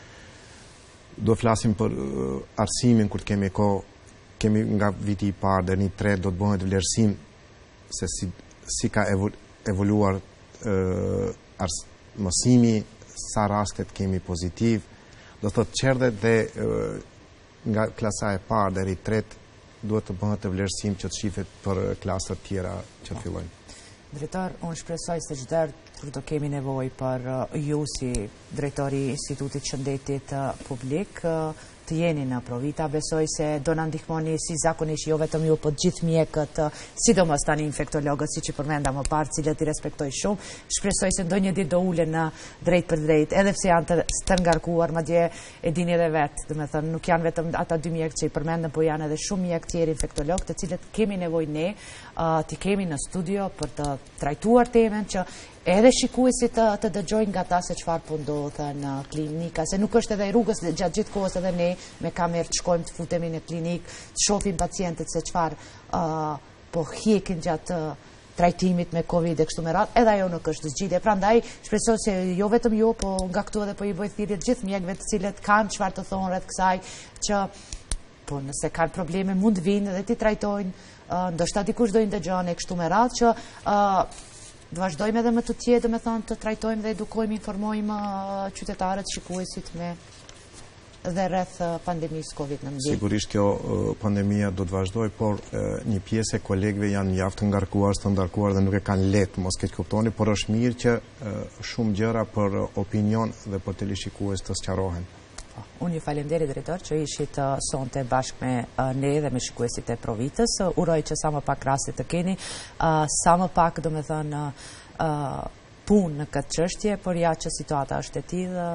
Speaker 2: Do flasim për arsimin kur të kemi kohë, kemi nga viti i parë deri në tre do të bëhet vlerësim se si, si ka evoluar ars, mësimi, sa rastet kemi pozitiv. Do thotë qerdhet dhe nga klasa e parë deri tretë duhet të bëhet vlerësim që të shifet për klasat tjera që fillojnë.
Speaker 1: Drejtor, unë shpresoj se çdo kur do kemi nevojë për ju si drejtori i Institutit Shëndetit Publik të jeni në Provita, besoj se do na ndihmoni si zakonisht jo vetëm ju, po gjithë mjekët, sidomos tani infektologët, siç i përmenda më parë, cilët i respektoj shumë. Shpresoj se ndonjë ditë do ulen në drejt për drejt, edhe pse janë të, të ngarkuar, madje e dini edhe vetë, domethënë nuk janë vetëm ata dy mjekë që i përmendën, po janë edhe shumë mjekë tjerë infektologë, të cilët kemi nevojë ne uh, të kemi në studio për të trajtuar temën që edhe shikuesit të, të dëgjojnë nga ta se çfarë po ndodh në klinika, se nuk është edhe rrugës gjatë gjithë kohës edhe ne me kamerë të shkojmë të futemi në klinikë, të shohim pacientët se çfarë uh, po hjekin gjatë uh, trajtimit me Covid e kështu me radhë, edhe ajo nuk është zgjidhje. Prandaj shpresoj se jo vetëm ju, po nga këtu edhe po i bëj thirrje gjithë mjekëve të cilët kanë çfarë të thonë rreth kësaj, që po nëse kanë probleme mund vinë dhe ti trajtojnë, uh, ndoshta dikush do i ndëgjon e kështu me radhë që uh, të vazhdojmë edhe më të tjetë, me thonë, të trajtojmë dhe edukojmë, informojmë qytetarët, shikuesit me dhe rreth pandemisë Covid nëntëmbëdhjetë.
Speaker 2: Sigurisht kjo pandemia do të vazhdoj, por një pjesë e kolegëve janë javë të ngarkuar, të ndarkuar dhe nuk e kanë lehtë, mos keq kuptoni, por është mirë që shumë gjëra për opinion dhe për teleshikues të sqarohen.
Speaker 1: Unë ju falenderit drejtor që ishit uh, sonte bashkë me uh, ne dhe me shikuesit e Provitës. Uh, uroj që sa më pak raste të keni, uh, sa më pak do me thënë uh, punë në këtë çështje, por ja që situata është e tillë,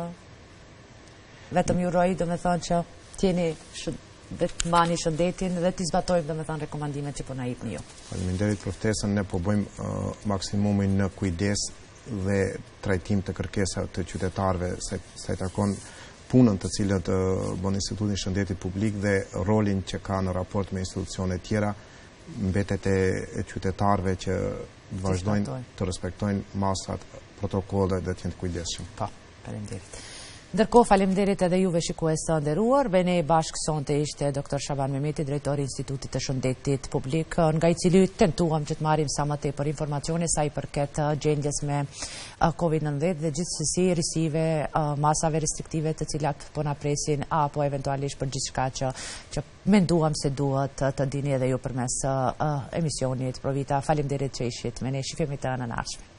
Speaker 1: vetëm ju uroj do me thënë që tjeni dhe të mbani shëndetin dhe të zbatojmë do me thënë rekomandimet që po na jepni ju.
Speaker 2: Faleminderit për ftesën, ne po bëjmë uh, maksimumin në kujdes dhe trajtim të kërkesave të qytetarëve se sa i takon punën të cilët uh, bën Instituti i Shëndetit Publik dhe rolin që ka në raport me institucione tjera, mbetet e, e qytetarëve që të vazhdojnë të respektojnë masat, protokollet dhe të jenë të kujdesshëm.
Speaker 1: Po, faleminderit. Ndërkohë faleminderit edhe juve shikues të nderuar. Me ne bashkë sonte ishte doktor Shaban Mehmeti, drejtori i Institutit të Shëndetit Publik, nga i cili tentuam që të marrim sa më tepër informacione sa i përket gjendjes me Covid nëntëmbëdhjetë dhe gjithsesi risive, masave restriktive të cilat po na presin apo eventualisht për gjithçka që që menduam se duhet të dini edhe ju përmes emisionit Provita. Faleminderit që ishit me ne. Shifemi të anën ardhshme.